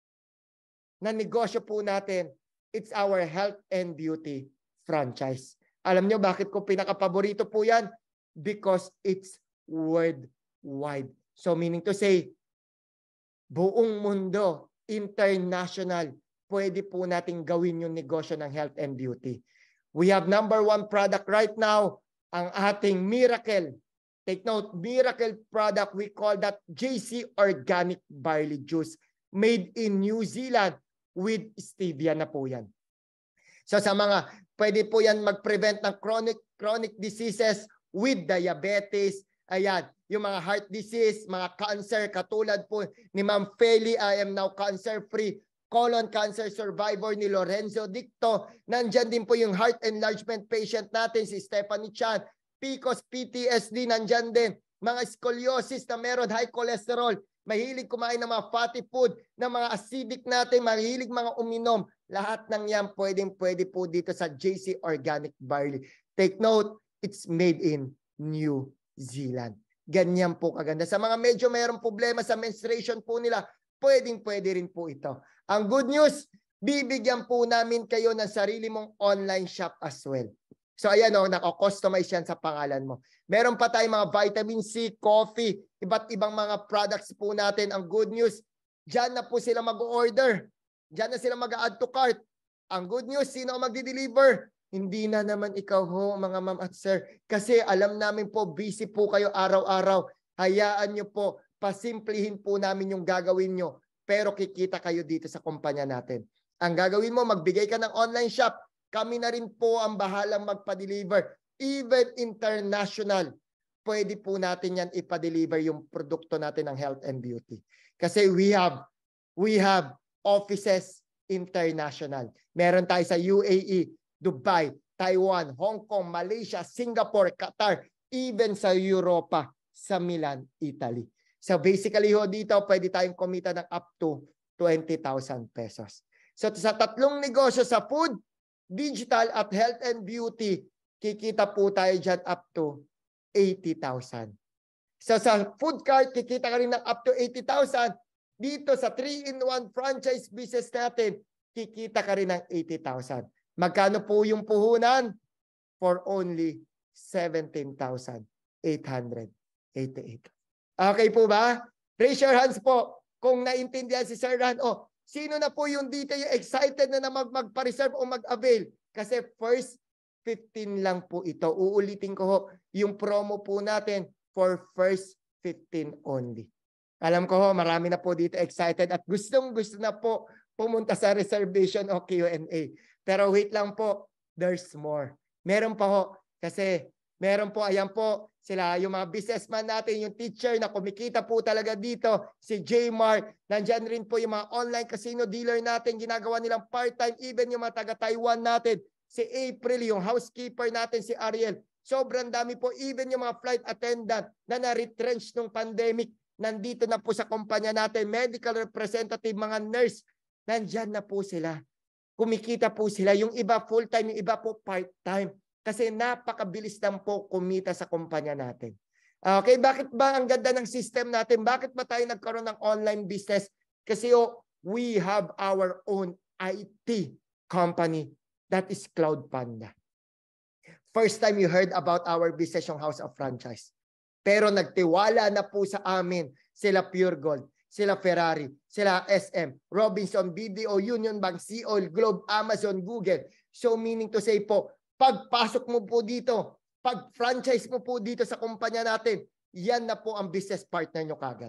na negosyo po natin. It's our health and beauty franchise. Alam nyo bakit ko pinaka-paborito po yan? Because it's worldwide. So meaning to say, buong mundo, international, pwede po natin gawin yung negosyo ng health and beauty. We have number one product right now, ang ating Miracle. Take note, Miracle product, we call that J C Organic Barley Juice. Made in New Zealand with stevia na po yan. So sa mga, pwede po yan mag-prevent ng chronic, chronic diseases with diabetes. Ayan, yung mga heart disease, mga cancer, katulad po ni Ma'am Feli, I am now cancer-free. Colon cancer survivor ni Lorenzo Dicto. Nandyan din po yung heart enlargement patient natin, si Stephanie Chan. P C O S, P T S D, nandyan din. Mga scoliosis na meron high cholesterol. Mahilig kumain ng mga fatty food, ng mga acidic natin, mahilig mga uminom. Lahat ng yan pwedeng pwede po dito sa J C Organic Barley. Take note, it's made in New Zealand. Ganyan po kaganda. Sa mga medyo mayroong problema sa menstruation po nila, pwedeng pwede rin po ito. Ang good news, bibigyan po namin kayo ng sarili mong online shop as well. So ayan o, nako-customize yan sa pangalan mo. Meron pa tayong mga vitamin C, coffee, iba't ibang mga products po natin. Ang good news, dyan na po sila mag-order. Dyan na sila mag-add to cart. Ang good news, sino ang magdi-deliver? Hindi na naman ikaw ho, mga ma'am at sir. Kasi alam namin po, busy po kayo araw-araw. Hayaan nyo po, pasimplihin po namin yung gagawin nyo. Pero kikita kayo dito sa kumpanya natin. Ang gagawin mo, magbigay ka ng online shop. Kami na rin po ang bahalang magpa-deliver. Even international, pwede po natin yan ipa-deliver yung produkto natin ng health and beauty. Kasi we have, we have offices international. Meron tayo sa U A E, Dubai, Taiwan, Hong Kong, Malaysia, Singapore, Qatar, even sa Europa, sa Milan, Italy. So basically ho dito, pwede tayong kumita ng up to twenty thousand pesos. So sa tatlong negosyo sa food, digital at health and beauty, kikita po tayo dyan up to eighty thousand. So sa food cart, kikita ka rin ng up to eighty thousand. Dito sa three in one franchise business natin, kikita ka rin ng eighty thousand. Magkano po yung puhunan? For only seventeen thousand eight hundred eighty-eight. Okay po ba? Raise your hands po kung naintindihan si Sir Ran. O, sino na po yung dito yung excited na na mag magpa-reserve o mag-avail? Kasi first fifteen lang po ito. Uulitin ko ho, yung promo po natin for first fifteen only. Alam ko ho, marami na po dito excited at gustong gusto na po pumunta sa reservation o Q and A. Pero wait lang po, there's more. Meron pa ho, kasi meron po, ayan po, sila yung mga businessman natin, yung teacher na kumikita po talaga dito, si J Mark, nandyan rin po yung mga online casino dealer natin, ginagawa nilang part-time, even yung mga taga-Taiwan natin, si April, yung housekeeper natin, si Ariel. Sobrang dami po, even yung mga flight attendant na na-retrench nung pandemic, nandito na po sa kumpanya natin, medical representative, mga nurse, nandyan na po sila. Kumikita po sila. Yung iba full-time, yung iba po part-time. Kasi napakabilis lang po kumita sa kumpanya natin. Okay, bakit ba ang ganda ng system natin? Bakit ba tayo nagkaroon ng online business? Kasi oh, we have our own I T company that is Cloud Panda. First time you heard about our business yung House of Franchise. Pero nagtiwala na po sa amin sila Pure Gold, sila Ferrari, sila S M, Robinson, B D O, Union Bank, Sea Oil, Globe, Amazon, Google. So meaning to say po, pagpasok mo po dito, pag-franchise mo po dito sa kumpanya natin, yan na po ang business partner nyo kagad.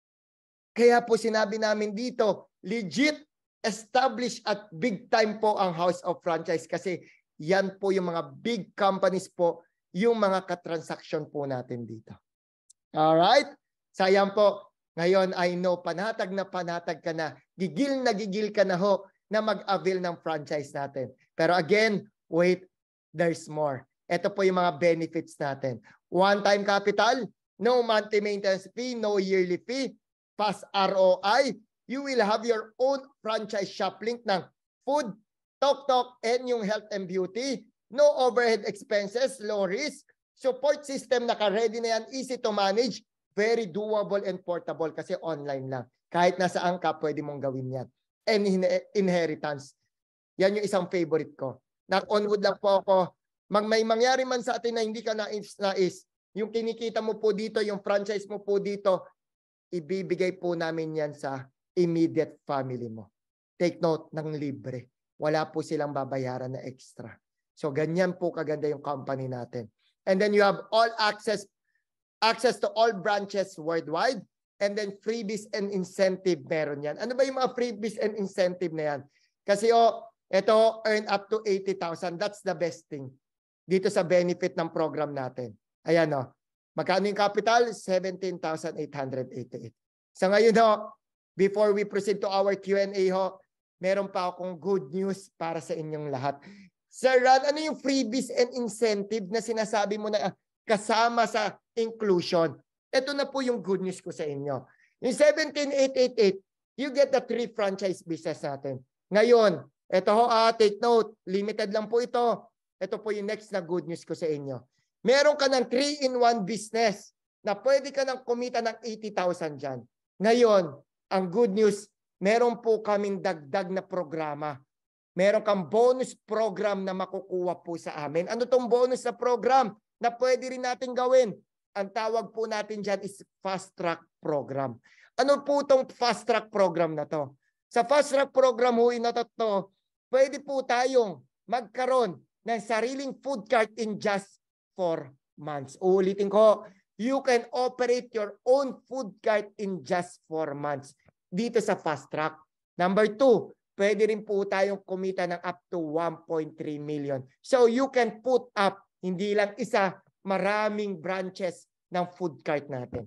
Kaya po sinabi namin dito, legit, established at big time po ang House of Franchise kasi yan po yung mga big companies po, yung mga katransaksyon po natin dito. Alright? Sayang po. Ngayon, I know, panatag na panatag ka na, gigil na gigil ka na ho na mag-avail ng franchise natin. Pero again, wait, there's more. Ito po yung mga benefits natin. One-time capital, no monthly maintenance fee, no yearly fee, fast R O I. You will have your own franchise shop link ng food, tok-tok, and yung health and beauty. No overhead expenses, low risk. Support system, naka-ready na yan, easy to manage. Very doable and portable kasi online lang. Kahit nasaan ka, pwede mong gawin yan. And inheritance. Yan yung isang favorite ko. Knock on wood lang po ako. Mag may mangyari man sa atin na hindi ka nais-nais, yung kinikita mo po dito, yung franchise mo po dito, ibibigay po namin yan sa immediate family mo. Take note ng libre. Wala po silang babayaran na extra. So ganyan po kaganda yung company natin. And then you have all access access to all branches worldwide, and then freebies and incentive meron yan. Ano ba yung mga freebies and incentive na yan? Kasi oh, ito, earn up to eighty thousand. That's the best thing dito sa benefit ng program natin. Ayan oh, magkano yung capital? seventeen thousand eight hundred eighty-eight. So ngayon oh, before we proceed to our Q and A ho, meron pa akong good news para sa inyong lahat. Sir Ran, ano yung freebies and incentive na sinasabi mo na kasama sa inclusion? Ito na po yung good news ko sa inyo. Yung seventeen thousand eight hundred eighty-eight, you get the three franchise business natin. Ngayon, ito ho, ah, take note, limited lang po ito. Ito po yung next na good news ko sa inyo. Meron ka ng three in one business na pwede ka nang kumita ng eighty thousand dyan. Ngayon, ang good news, meron po kaming dagdag na programa. meron kang bonus program na makukuha po sa amin. Ano tong bonus na program na pwede rin natin gawin? Ang tawag po natin dyan is fast track program. Ano po tong fast track program na to? Sa fast track program ho na to, pwede po tayong magkaroon ng sariling food cart in just four months. Uulitin ko, you can operate your own food cart in just four months dito sa fast track. Number two, pwede rin po tayong kumita ng up to one point three million. So you can put up, hindi lang isa, maraming branches ng food cart natin.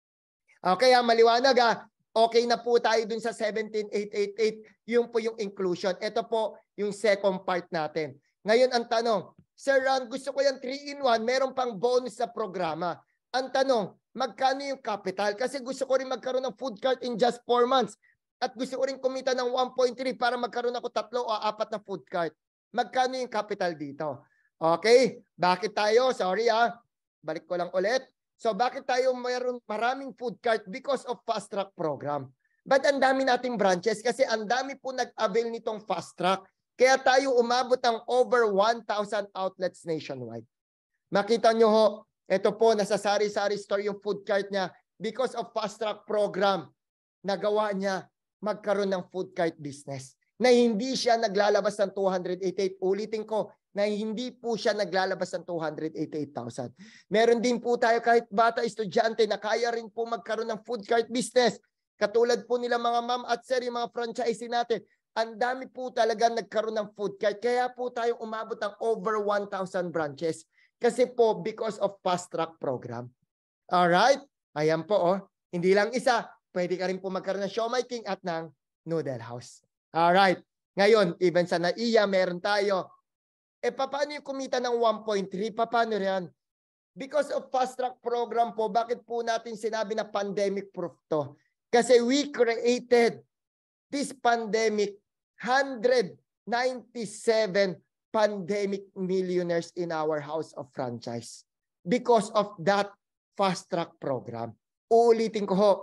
Okay, ah, maliwanag ah. Okay na po tayo dun sa seventeen eight eight eight. Yung po yung inclusion. Ito po yung second part natin. Ngayon ang tanong, Sir Ron, gusto ko yung three in one, meron pang bonus sa programa. Ang tanong, magkano yung capital? Kasi gusto ko rin magkaroon ng food cart in just four months. At gusto ko rin kumita ng one point three para magkaroon ako tatlo o apat na food cart. Magkano yung capital dito? Okay, bakit tayo? Sorry ah, balik ko lang ulit. So bakit tayo mayroon maraming food cart? Because of fast track program. But ang dami nating branches kasi ang dami po nag-avail nitong fast track. Kaya tayo umabot ng over one thousand outlets nationwide. Makita nyo ho, ito po nasa sari-sari store yung food cart niya because of fast track program. Nagawa niya magkaroon ng food cart business na hindi siya naglalabas ng two hundred eighty-eight. Ulitin ko, na hindi po siya naglalabas ng two hundred eighty-eight thousand. Meron din po tayo kahit bata, estudyante na kaya rin po magkaroon ng food cart business. Katulad po nila mga ma'am at sir, yung mga franchisee natin. Ang dami po talaga nagkaroon ng food cart. Kaya po tayo umabot ng over one thousand branches. Kasi po because of fast track program. Alright? Ayan po oh. Hindi lang isa. Pwede ka rin po magkaroon ng SiomaiKing at ng Noodle House. Alright. Ngayon, even sa naiya, meron tayo. Eh, paano yung kumita ng one point three? Paano yan? Because of fast track program po, bakit po natin sinabi na pandemic proof to? Kasi we created this pandemic, one hundred ninety-seven pandemic millionaires in our house of franchise. Because of that fast track program. Uulitin ko ho,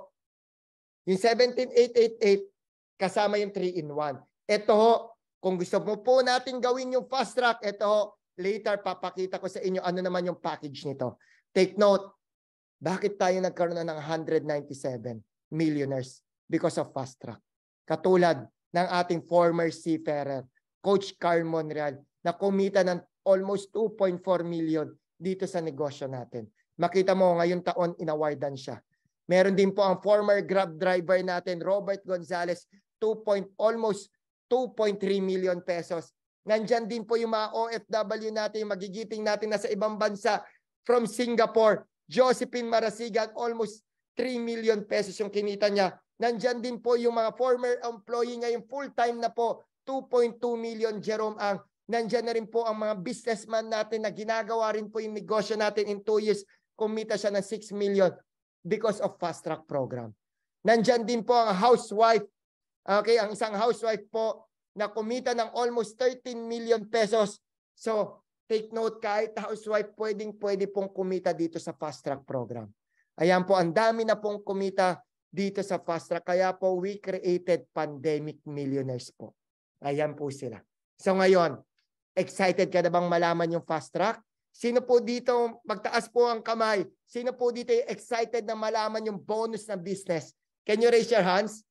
yung seventeen eight eight eight kasama yung three in one. Ito ho, kung gusto mo po natin gawin yung fast track, ito, later papakita ko sa inyo ano naman yung package nito. Take note, bakit tayo nagkaroon na ng one hundred ninety-seven millionaires? Because of fast track. Katulad ng ating former seafarer, Coach Carl Monreal, na kumita ng almost two point four million dito sa negosyo natin. Makita mo, ngayong taon, inawardan siya. Meron din po ang former Grab driver natin, Robert Gonzalez, two point, almost two point three million pesos. Nandyan din po yung mga O F W natin, yung magigiting natin na sa ibang bansa from Singapore. Josephine Marasigan, almost three million pesos yung kinita niya. Nandyan din po yung mga former employee niya, yung full-time na po, two point two million. Jerome Ang. Nandyan na rin po ang mga businessman natin na ginagawa rin po yung negosyo natin in two years. Kumita siya ng six million because of fast track program. Nandyan din po ang housewife. Okay, ang isang housewife po na kumita ng almost thirteen million pesos. So, take note, kahit housewife, pwedeng pwede pong kumita dito sa fast track program. Ayan po, ang dami na pong kumita dito sa fast track. Kaya po, we created pandemic millionaires po. Ayan po sila. So ngayon, excited ka na bang malaman yung fast track? Sino po dito, magtaas po ang kamay, sino po dito excited na malaman yung bonus na business? Can you raise your hands?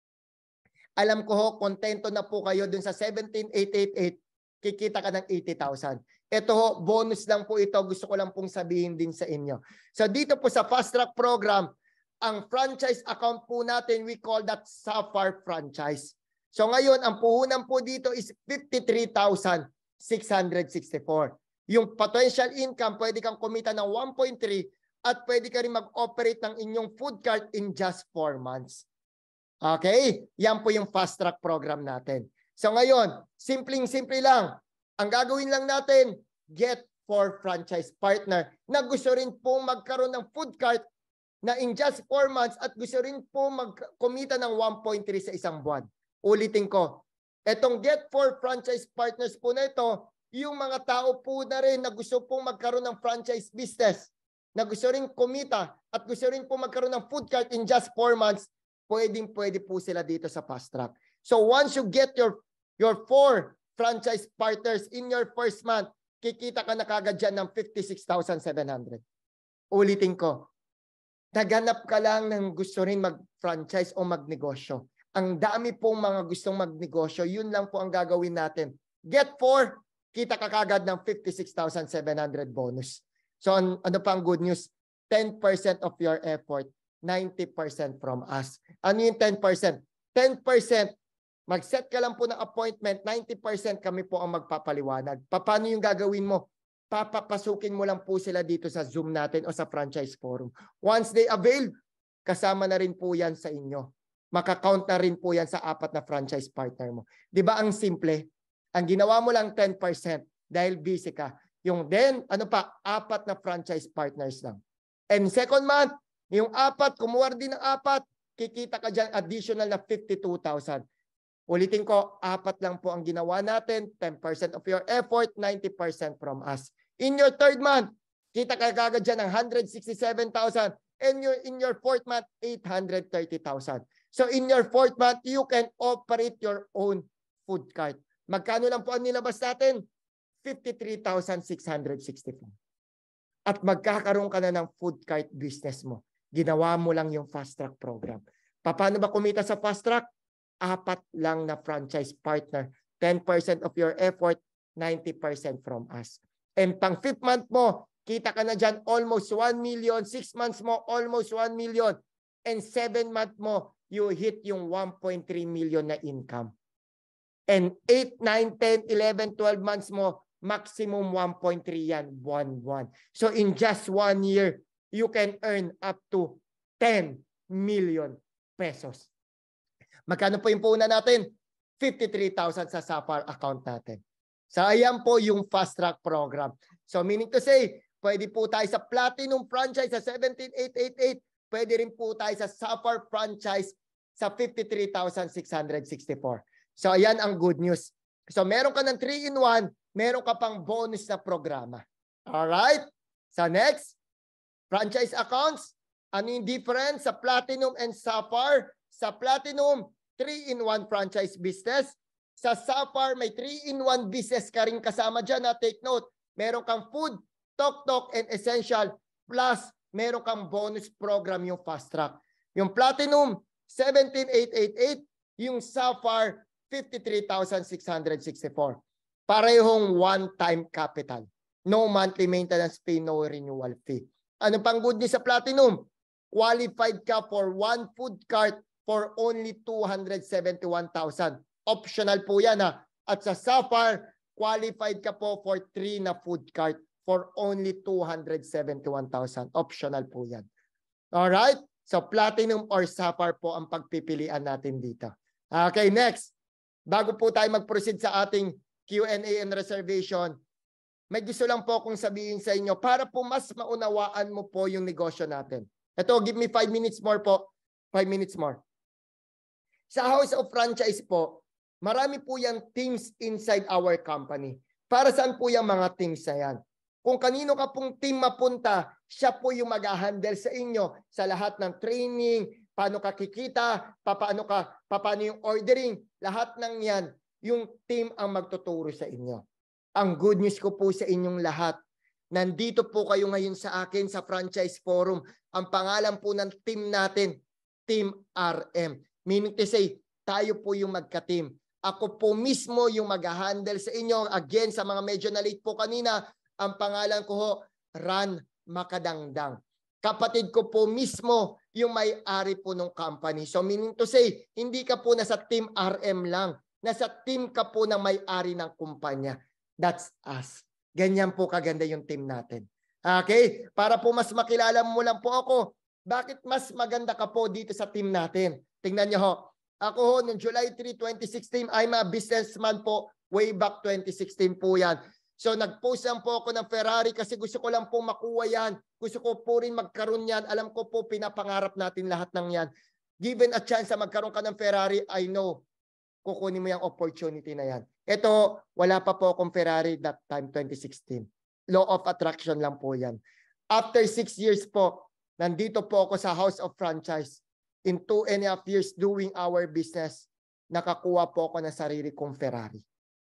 Alam ko ho, kontento na po kayo dun sa seventeen eight eight eight, kikita ka ng eighty thousand. Ito ho, bonus lang po ito. Gusto ko lang pong sabihin din sa inyo. So dito po sa fast track program, ang franchise account po natin, we call that Sapphire franchise. So ngayon, ang puhunan po dito is fifty-three thousand six hundred sixty-four. Yung potential income, pwede kang kumita ng one point three at pwede ka rin mag-operate ng inyong food cart in just four months. Okay? Yan po yung fast track program natin. So ngayon, simpleng-simple lang. Ang gagawin lang natin, get for franchise partner na gusto rin po magkaroon ng food cart na in just four months at gusto rin po magkumita ng one point three sa isang buwan. Ulitin ko, etong get for franchise partners po na ito, yung mga tao po na rin na gusto pong magkaroon ng franchise business, na gusto rin kumita at gusto rin po magkaroon ng food cart in just four months, pwedeng pwede po sila dito sa fast track. So once you get your, your four franchise partners in your first month, kikita ka na kagad dyan ng fifty-six thousand seven hundred. Ulitin ko, naghanap ka lang ng gusto rin mag-franchise o magnegosyo. Ang dami pong mga gustong magnegosyo, yun lang po ang gagawin natin. Get four, kita ka kagad ng fifty-six thousand seven hundred bonus. So an ano pa ang good news? ten percent of your effort, ninety percent from us. Ano yung ten percent? ten percent, mag-set ka lang po ng appointment, ninety percent kami po ang magpapaliwanag. Paano yung gagawin mo? Papapasukin mo lang po sila dito sa Zoom natin o sa franchise forum. Once they avail, kasama na rin po yan sa inyo. Makakount na rin po yan sa apat na franchise partner mo. Di ba ang simple? Ang ginawa mo lang ten percent dahil busy ka. Yung then, ano pa, apat na franchise partners lang. And second month, yung apat, kumuha din ng apat, kikita ka dyan additional na fifty-two thousand. Ulitin ko, apat lang po ang ginawa natin, ten percent of your effort, ninety percent from us. In your third month, kita ka kagad dyan ng one hundred sixty-seven thousand. And your, in your fourth month, eight hundred thirty thousand. So in your fourth month, you can operate your own food cart. Magkano lang po ang nilabas natin? fifty-three thousand six hundred sixty-four. At magkakaroon ka na ng food cart business mo. Ginawa mo lang yung fast track program. Paano ba kumita sa fast track? Apat lang na franchise partner. ten percent of your effort, ninety percent from us. And pang fifth month mo, kita ka na dyan almost one million. Six months mo, almost one million. And seven month mo, you hit yung one point three million na income. And eight, nine, ten, eleven, twelve months mo, maximum one point three yan, one one. So in just one year, you can earn up to ten million pesos. Magkano po yung puhunan natin? fifty-three thousand sa Sapphire account natin. So ayan po yung fast track program. So meaning to say, pwede po tayo sa Platinum franchise sa seventeen thousand eight hundred eighty-eight. Pwede rin po tayo sa Sapphire franchise sa fifty-three thousand six hundred sixty-four. So ayan ang good news. So meron ka ng three in one, meron ka pang bonus na programa. Alright? So next, franchise accounts. Ano yung difference sa Platinum and Sapphire? Sa Platinum, three in one franchise business. Sa Sapphire, may three in one business ka rin kasama dyan. Na take note, meron kang food, tok-tok, and essential. Plus, meron kang bonus program yung fast track. Yung Platinum, seventeen thousand eight hundred eighty-eight. Yung Sapphire, fifty-three thousand six hundred sixty-four. Parehong one-time capital. No monthly maintenance fee, no renewal fee. Ano pang good news sa Platinum? Qualified ka for one food cart for only two hundred seventy-one thousand. Optional po yan ha. At sa Sapphire, qualified ka po for three na food cart for only two hundred seventy-one thousand. Optional po yan. Alright? So Platinum or Sapphire po ang pagpipilian natin dito. Okay, next. Bago po tayo mag-proceed sa ating Q and A and reservation, may gusto lang po akong sabihin sa inyo para po mas maunawaan mo po yung negosyo natin. Ito, give me five minutes more po. Five minutes more. Sa House of Franchise po, marami po yung teams inside our company. Para saan po yung mga teams na yan? Kung kanino ka pong team mapunta, siya po yung mag-handle sa inyo sa lahat ng training, paano ka kikita, paano ka, paano yung ordering, lahat ng yan, yung team ang magtuturo sa inyo. Ang good news ko po sa inyong lahat, nandito po kayo ngayon sa akin sa Franchise Forum. Ang pangalan po ng team natin, Team R M. Meaning to say, tayo po yung magka-team. Ako po mismo yung mag-handle sa inyo. Again, sa mga medyo na late po kanina, ang pangalan ko ho, Ran Makadangdang. Kapatid ko po mismo yung may-ari po ng company. So meaning to say, hindi ka po nasa Team R M lang. Nasa team ka po ng may-ari ng kumpanya. That's us. Ganyan po kaganda yung team natin. Okay? Para po mas makilala mo lang po ako, bakit mas maganda ka po dito sa team natin? Tingnan niyo ho. Ako ho, noong July third, twenty sixteen, I'm a businessman po. Way back twenty sixteen po yan. So nag-post lang po ako ng Ferrari kasi gusto ko lang po makuha yan. Gusto ko po rin magkaroon yan. Alam ko po pinapangarap natin lahat ng yan. Given a chance na magkaroon ka ng Ferrari, I know kukunin mo yung opportunity na yan. Ito, wala pa po akong Ferrari that time, twenty sixteen. Law of attraction lang po yan. After six years po, nandito po ako sa House of Franchise. In two and a half years doing our business, nakakuha po ako ng sarili kong Ferrari.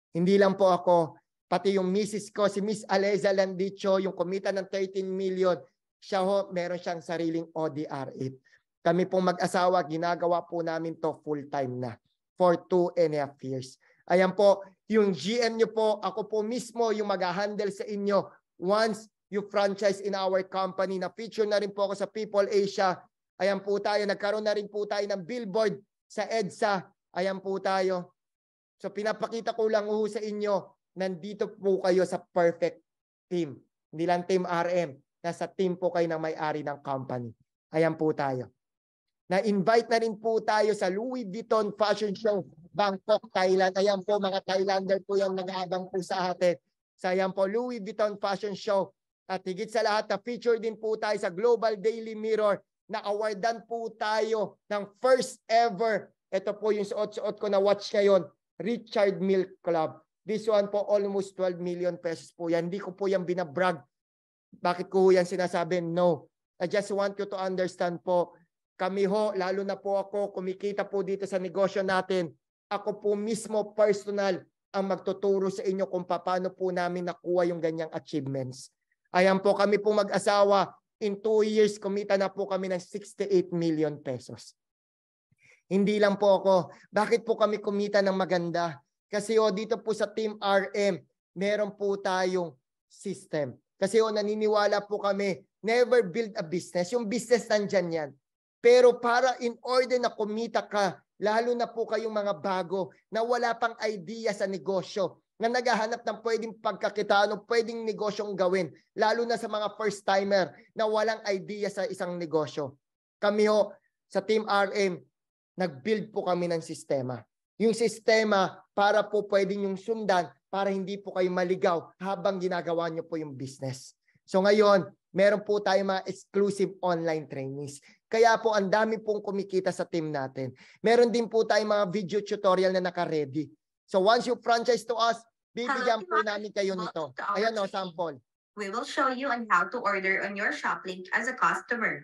Hindi lang po ako, pati yung misis ko, si Miss Aleza Landicho, yung kumita ng thirteen million, siya ho, meron siyang sariling O D R eight. Kami pong mag-asawa, ginagawa po namin to full-time na for two and a half years. Ayan po, yung G M nyo po, ako po mismo yung mag-handle sa inyo once you franchise in our company. Na feature na rin po ako sa People Asia. Ayan po tayo, nagkaroon na rin po tayo ng billboard sa EDSA. Ayan po tayo. So pinapakita ko lang ho sa inyo, nandito po kayo sa perfect team. Hindi lang team R M, nasa team po kayo ng may-ari ng company. Ayan po tayo. Na-invite na rin po tayo sa Louis Vuitton Fashion Show, Bangkok, Thailand. Ayan po, mga Thailander po yung nag-aabang po sa atin. So ayan po, Louis Vuitton Fashion Show. At higit sa lahat, na-feature din po tayo sa Global Daily Mirror. Na-awardan po tayo ng first ever. Ito po yung suot-suot ko na watch ngayon, Richard Mille Club. This one po, almost twelve million pesos po yan. Hindi ko po yan binabrag. Bakit ko yan sinasabi? No. I just want you to understand po, kami ho, lalo na po ako, kumikita po dito sa negosyo natin. Ako po mismo personal ang magtuturo sa inyo kung paano po namin nakuha yung ganyang achievements. Ayan po, kami po mag-asawa, in two years, kumita na po kami ng sixty-eight million pesos. Hindi lang po ako. Bakit po kami kumita ng maganda? Kasi o dito po sa Team R M, meron po tayong system. Kasi o naniniwala po kami, never build a business. Yung business nandyan yan. Pero para in order na kumita ka, lalo na po kayong mga bago na wala pang idea sa negosyo, na naghahanap ng pwedeng pagkakitaan o pwedeng negosyong gawin, lalo na sa mga first-timer na walang idea sa isang negosyo. Kami ho, sa Team R M, nag-build po kami ng sistema. Yung sistema para po pwedeng yung sundan para hindi po kayo maligaw habang ginagawa nyo po yung business. So ngayon, meron po tayong mga exclusive online trainings. Kaya po ang dami pong kumikita sa team natin. Meron din po tayong mga video tutorial na naka-ready. So once you franchise to us, bibigyan po namin kayo nito. Ayan o, sample. We will show you on how to order on your shop link as a customer.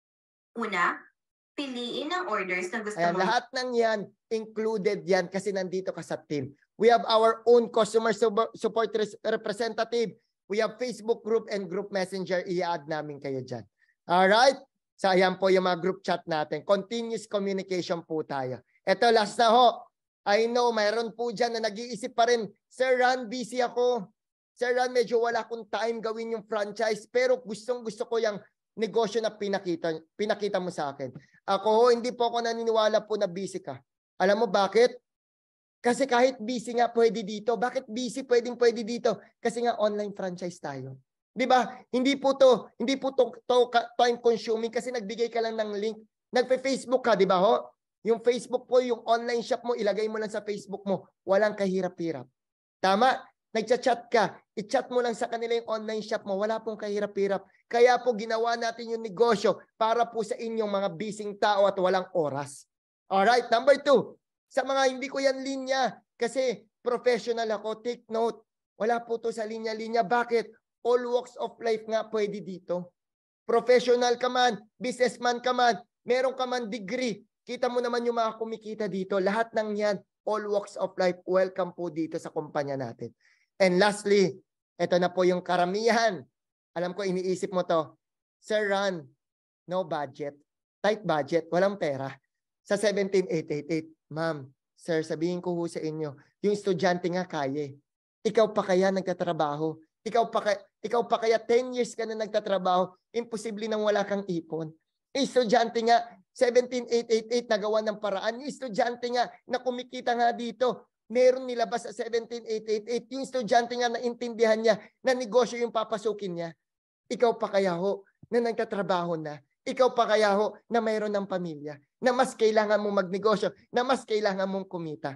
Una, piliin ang orders na gusto Ayan, mo. lahat ng yan, included yan kasi nandito ka sa team. We have our own customer support representative. We have Facebook group and group messenger. I-add namin kayo dyan. Alright? So ayan po yung mga group chat natin. Continuous communication po tayo. Ito, last na ho. I know, mayroon po dyan na nag-iisip pa rin, Sir Ran, busy ako. Sir Ran, medyo wala akong time gawin yung franchise, pero gustong gusto ko yung negosyo na pinakita, pinakita mo sa akin. Ako ho, hindi po ako naniniwala po na busy ka. Alam mo bakit? Kasi kahit busy nga pwede dito. Bakit busy pwedeng pwede dito? Kasi nga online franchise tayo. Di ba? Hindi po to, hindi po to, to time consuming kasi nagbigay ka lang ng link. Nagpe-Facebook ka, di ba ho? Yung Facebook po, yung online shop mo, ilagay mo lang sa Facebook mo. Walang kahirap-hirap. Tama? Nagchat-chat ka, i-chat mo lang sa kanila yung online shop mo. Wala pong kahirap-hirap. Kaya po ginawa natin yung negosyo para po sa inyong mga busy tao at walang oras. Alright, number two. Sa mga hindi ko yan linya, kasi professional ako, take note. Wala po to sa linya-linya. Bakit? All walks of life nga pwede dito. Professional ka man, businessman ka man, meron ka man degree. Kita mo naman yung mga kumikita dito. Lahat ng yan, all walks of life, welcome po dito sa kumpanya natin. And lastly, ito na po yung karamihan. Alam ko, iniisip mo to. Sir Ran, no budget. Tight budget, walang pera. Sa seventeen eight eight eight, ma'am, sir, sabihin ko ho sa inyo, yung estudyante nga kaya. Ikaw pa kaya nagtatrabaho? Ikaw pa, kaya, ikaw pa kaya ten years ka na nagtatrabaho? Imposible nang wala kang ipon. Estudyante nga, seventeen eight eight eight nagawa ng paraan. Yung estudyante nga na kumikita nga dito, meron nilabas sa seventeen eight eight eight. Yung estudyante nga naintindihan niya na negosyo yung papasukin niya. Ikaw pa kaya ho na nagtatrabaho na. Ikaw pa kaya ho na mayroon ng pamilya. Na mas kailangan mong magnegosyo. Na mas kailangan mong kumita.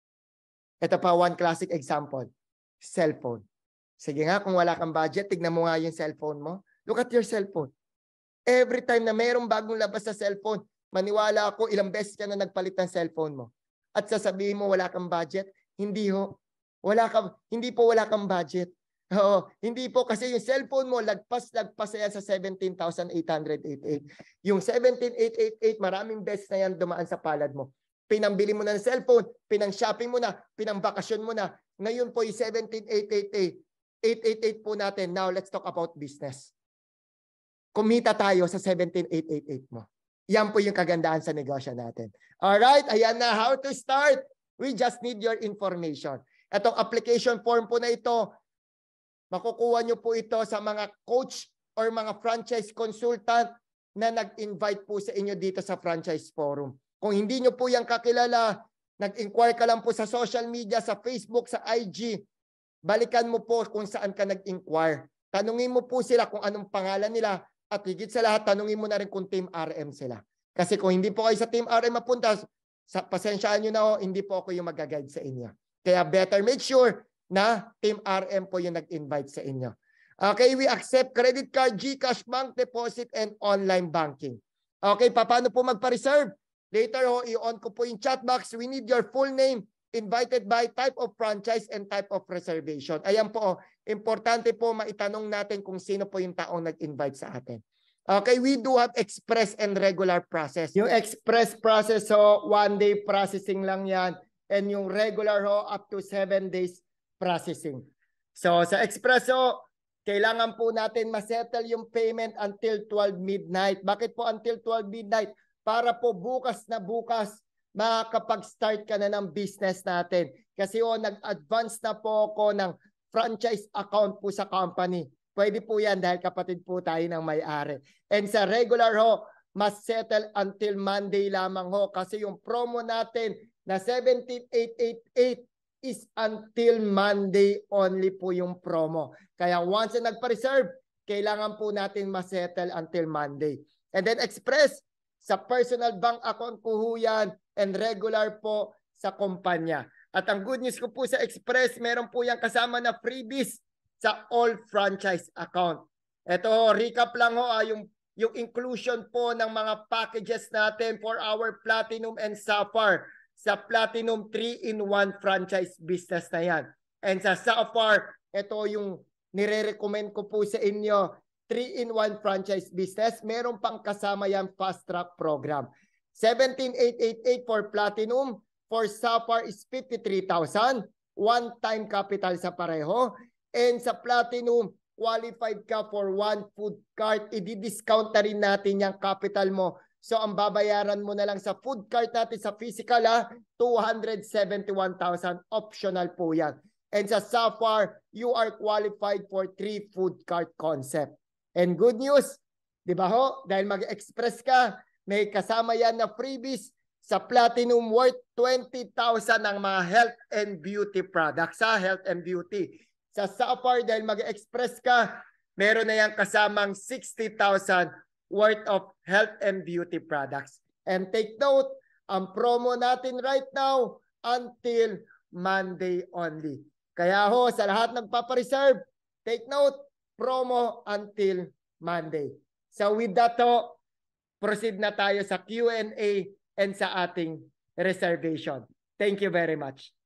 Ito pa one classic example. Cellphone. Sige nga, kung wala kang budget, tignan mo nga yung cellphone mo. Look at your cellphone. Every time na mayroong bagong labas sa cellphone, maniwala ako, ilang beses ka na nagpalit ng cellphone mo. At sasabihin mo wala kang budget, hindi ho. Wala ka, hindi po wala kang budget. Oo, hindi po kasi yung cellphone mo lagpas-lagpas yan sa seventeen thousand eight hundred eighty-eight. Yung seventeen thousand eight hundred eighty-eight, maraming beses na yan dumaan sa palad mo. Pinambili mo na ng cellphone, pinang-shopping mo na, pinang-bakasyon mo na, Ngayon po yung seventeen eight eight eight po natin. Now, let's talk about business. Kumita tayo sa seventeen eight eight eight mo. Yan po yung kagandahan sa negosyo natin. Alright, ayan na. How to start? We just need your information. Itong application form po na ito, makukuha nyo po ito sa mga coach or mga franchise consultant na nag-invite po sa inyo dito sa franchise forum. Kung hindi nyo po yan kakilala, nag-inquire ka lang po sa social media, sa Facebook, sa I G, balikan mo po kung saan ka nag-inquire. Tanungin mo po sila kung anong pangalan nila at higit sa lahat, tanungin mo na rin kung Team R M sila. Kasi kung hindi po kayo sa Team R M mapunta, sa, pasensyaan nyo na ho, hindi po ako yung mag-guide sa inyo. Kaya better make sure na Team R M po yung nag-invite sa inyo. Okay, we accept credit card, GCash, bank deposit, and online banking. Okay, paano po magpa-reserve? Later ho, i-on ko po yung chat box. We need your full name, invited by, type of franchise, and type of reservation. Ayan po, importante po maitanong natin kung sino po yung taong nag-invite sa atin. Okay, we do have express and regular process. Yung express process ho, one day processing lang yan. And yung regular ho, up to seven days processing. So sa express ho, kailangan po natin masettle yung payment until twelve midnight. Bakit po until twelve midnight? Para po bukas na bukas, makakapag-start ka na ng business natin. Kasi o, nag-advance na po ako ng franchise account po sa company. Pwede po yan dahil kapatid po tayo ng may-ari. And sa regular ho, mas settle until Monday lamang ho. Kasi yung promo natin na seventeen eight eight eight is until Monday only po yung promo. Kaya once na nagpa-reserve, kailangan po natin masettle until Monday. And then express, sa personal bank account ko ho yan, and regular po sa kumpanya. At ang good news ko po sa express, meron po yan kasama na freebies sa all franchise account. Ito, recap lang ho, ah, yung, yung inclusion po ng mga packages natin for our Platinum and Sapphire. Sa Platinum, three in one franchise business na yan. And sa Sapphire, ito yung nire-recommend ko po sa inyo, three in one franchise business. Meron pang kasama yan fast track program. seventeen eight eight eight for Platinum. For Sapphire is fifty-three thousand. One-time capital sa pareho. And sa Platinum, qualified ka for one food cart. I-discount na rin natin yung capital mo. So ang babayaran mo na lang sa food cart natin sa physical ha, two hundred seventy-one thousand. Optional po yan. And sa Sapphire, you are qualified for three food cart concept. And good news, di ba ho? Dahil mag-express ka, may kasama yan na freebies sa Platinum worth twenty thousand ang mga health and beauty products. Sa health and beauty. Sa Sapphire, dahil mag-express ka, meron na yan kasamang sixty thousand worth of health and beauty products. And take note, ang promo natin right now until Monday only. Kaya ho, sa lahat nagpapareserve, take note, promo until Monday. So with that ho, proceed na tayo sa Q and A and sa ating reservation. Thank you very much.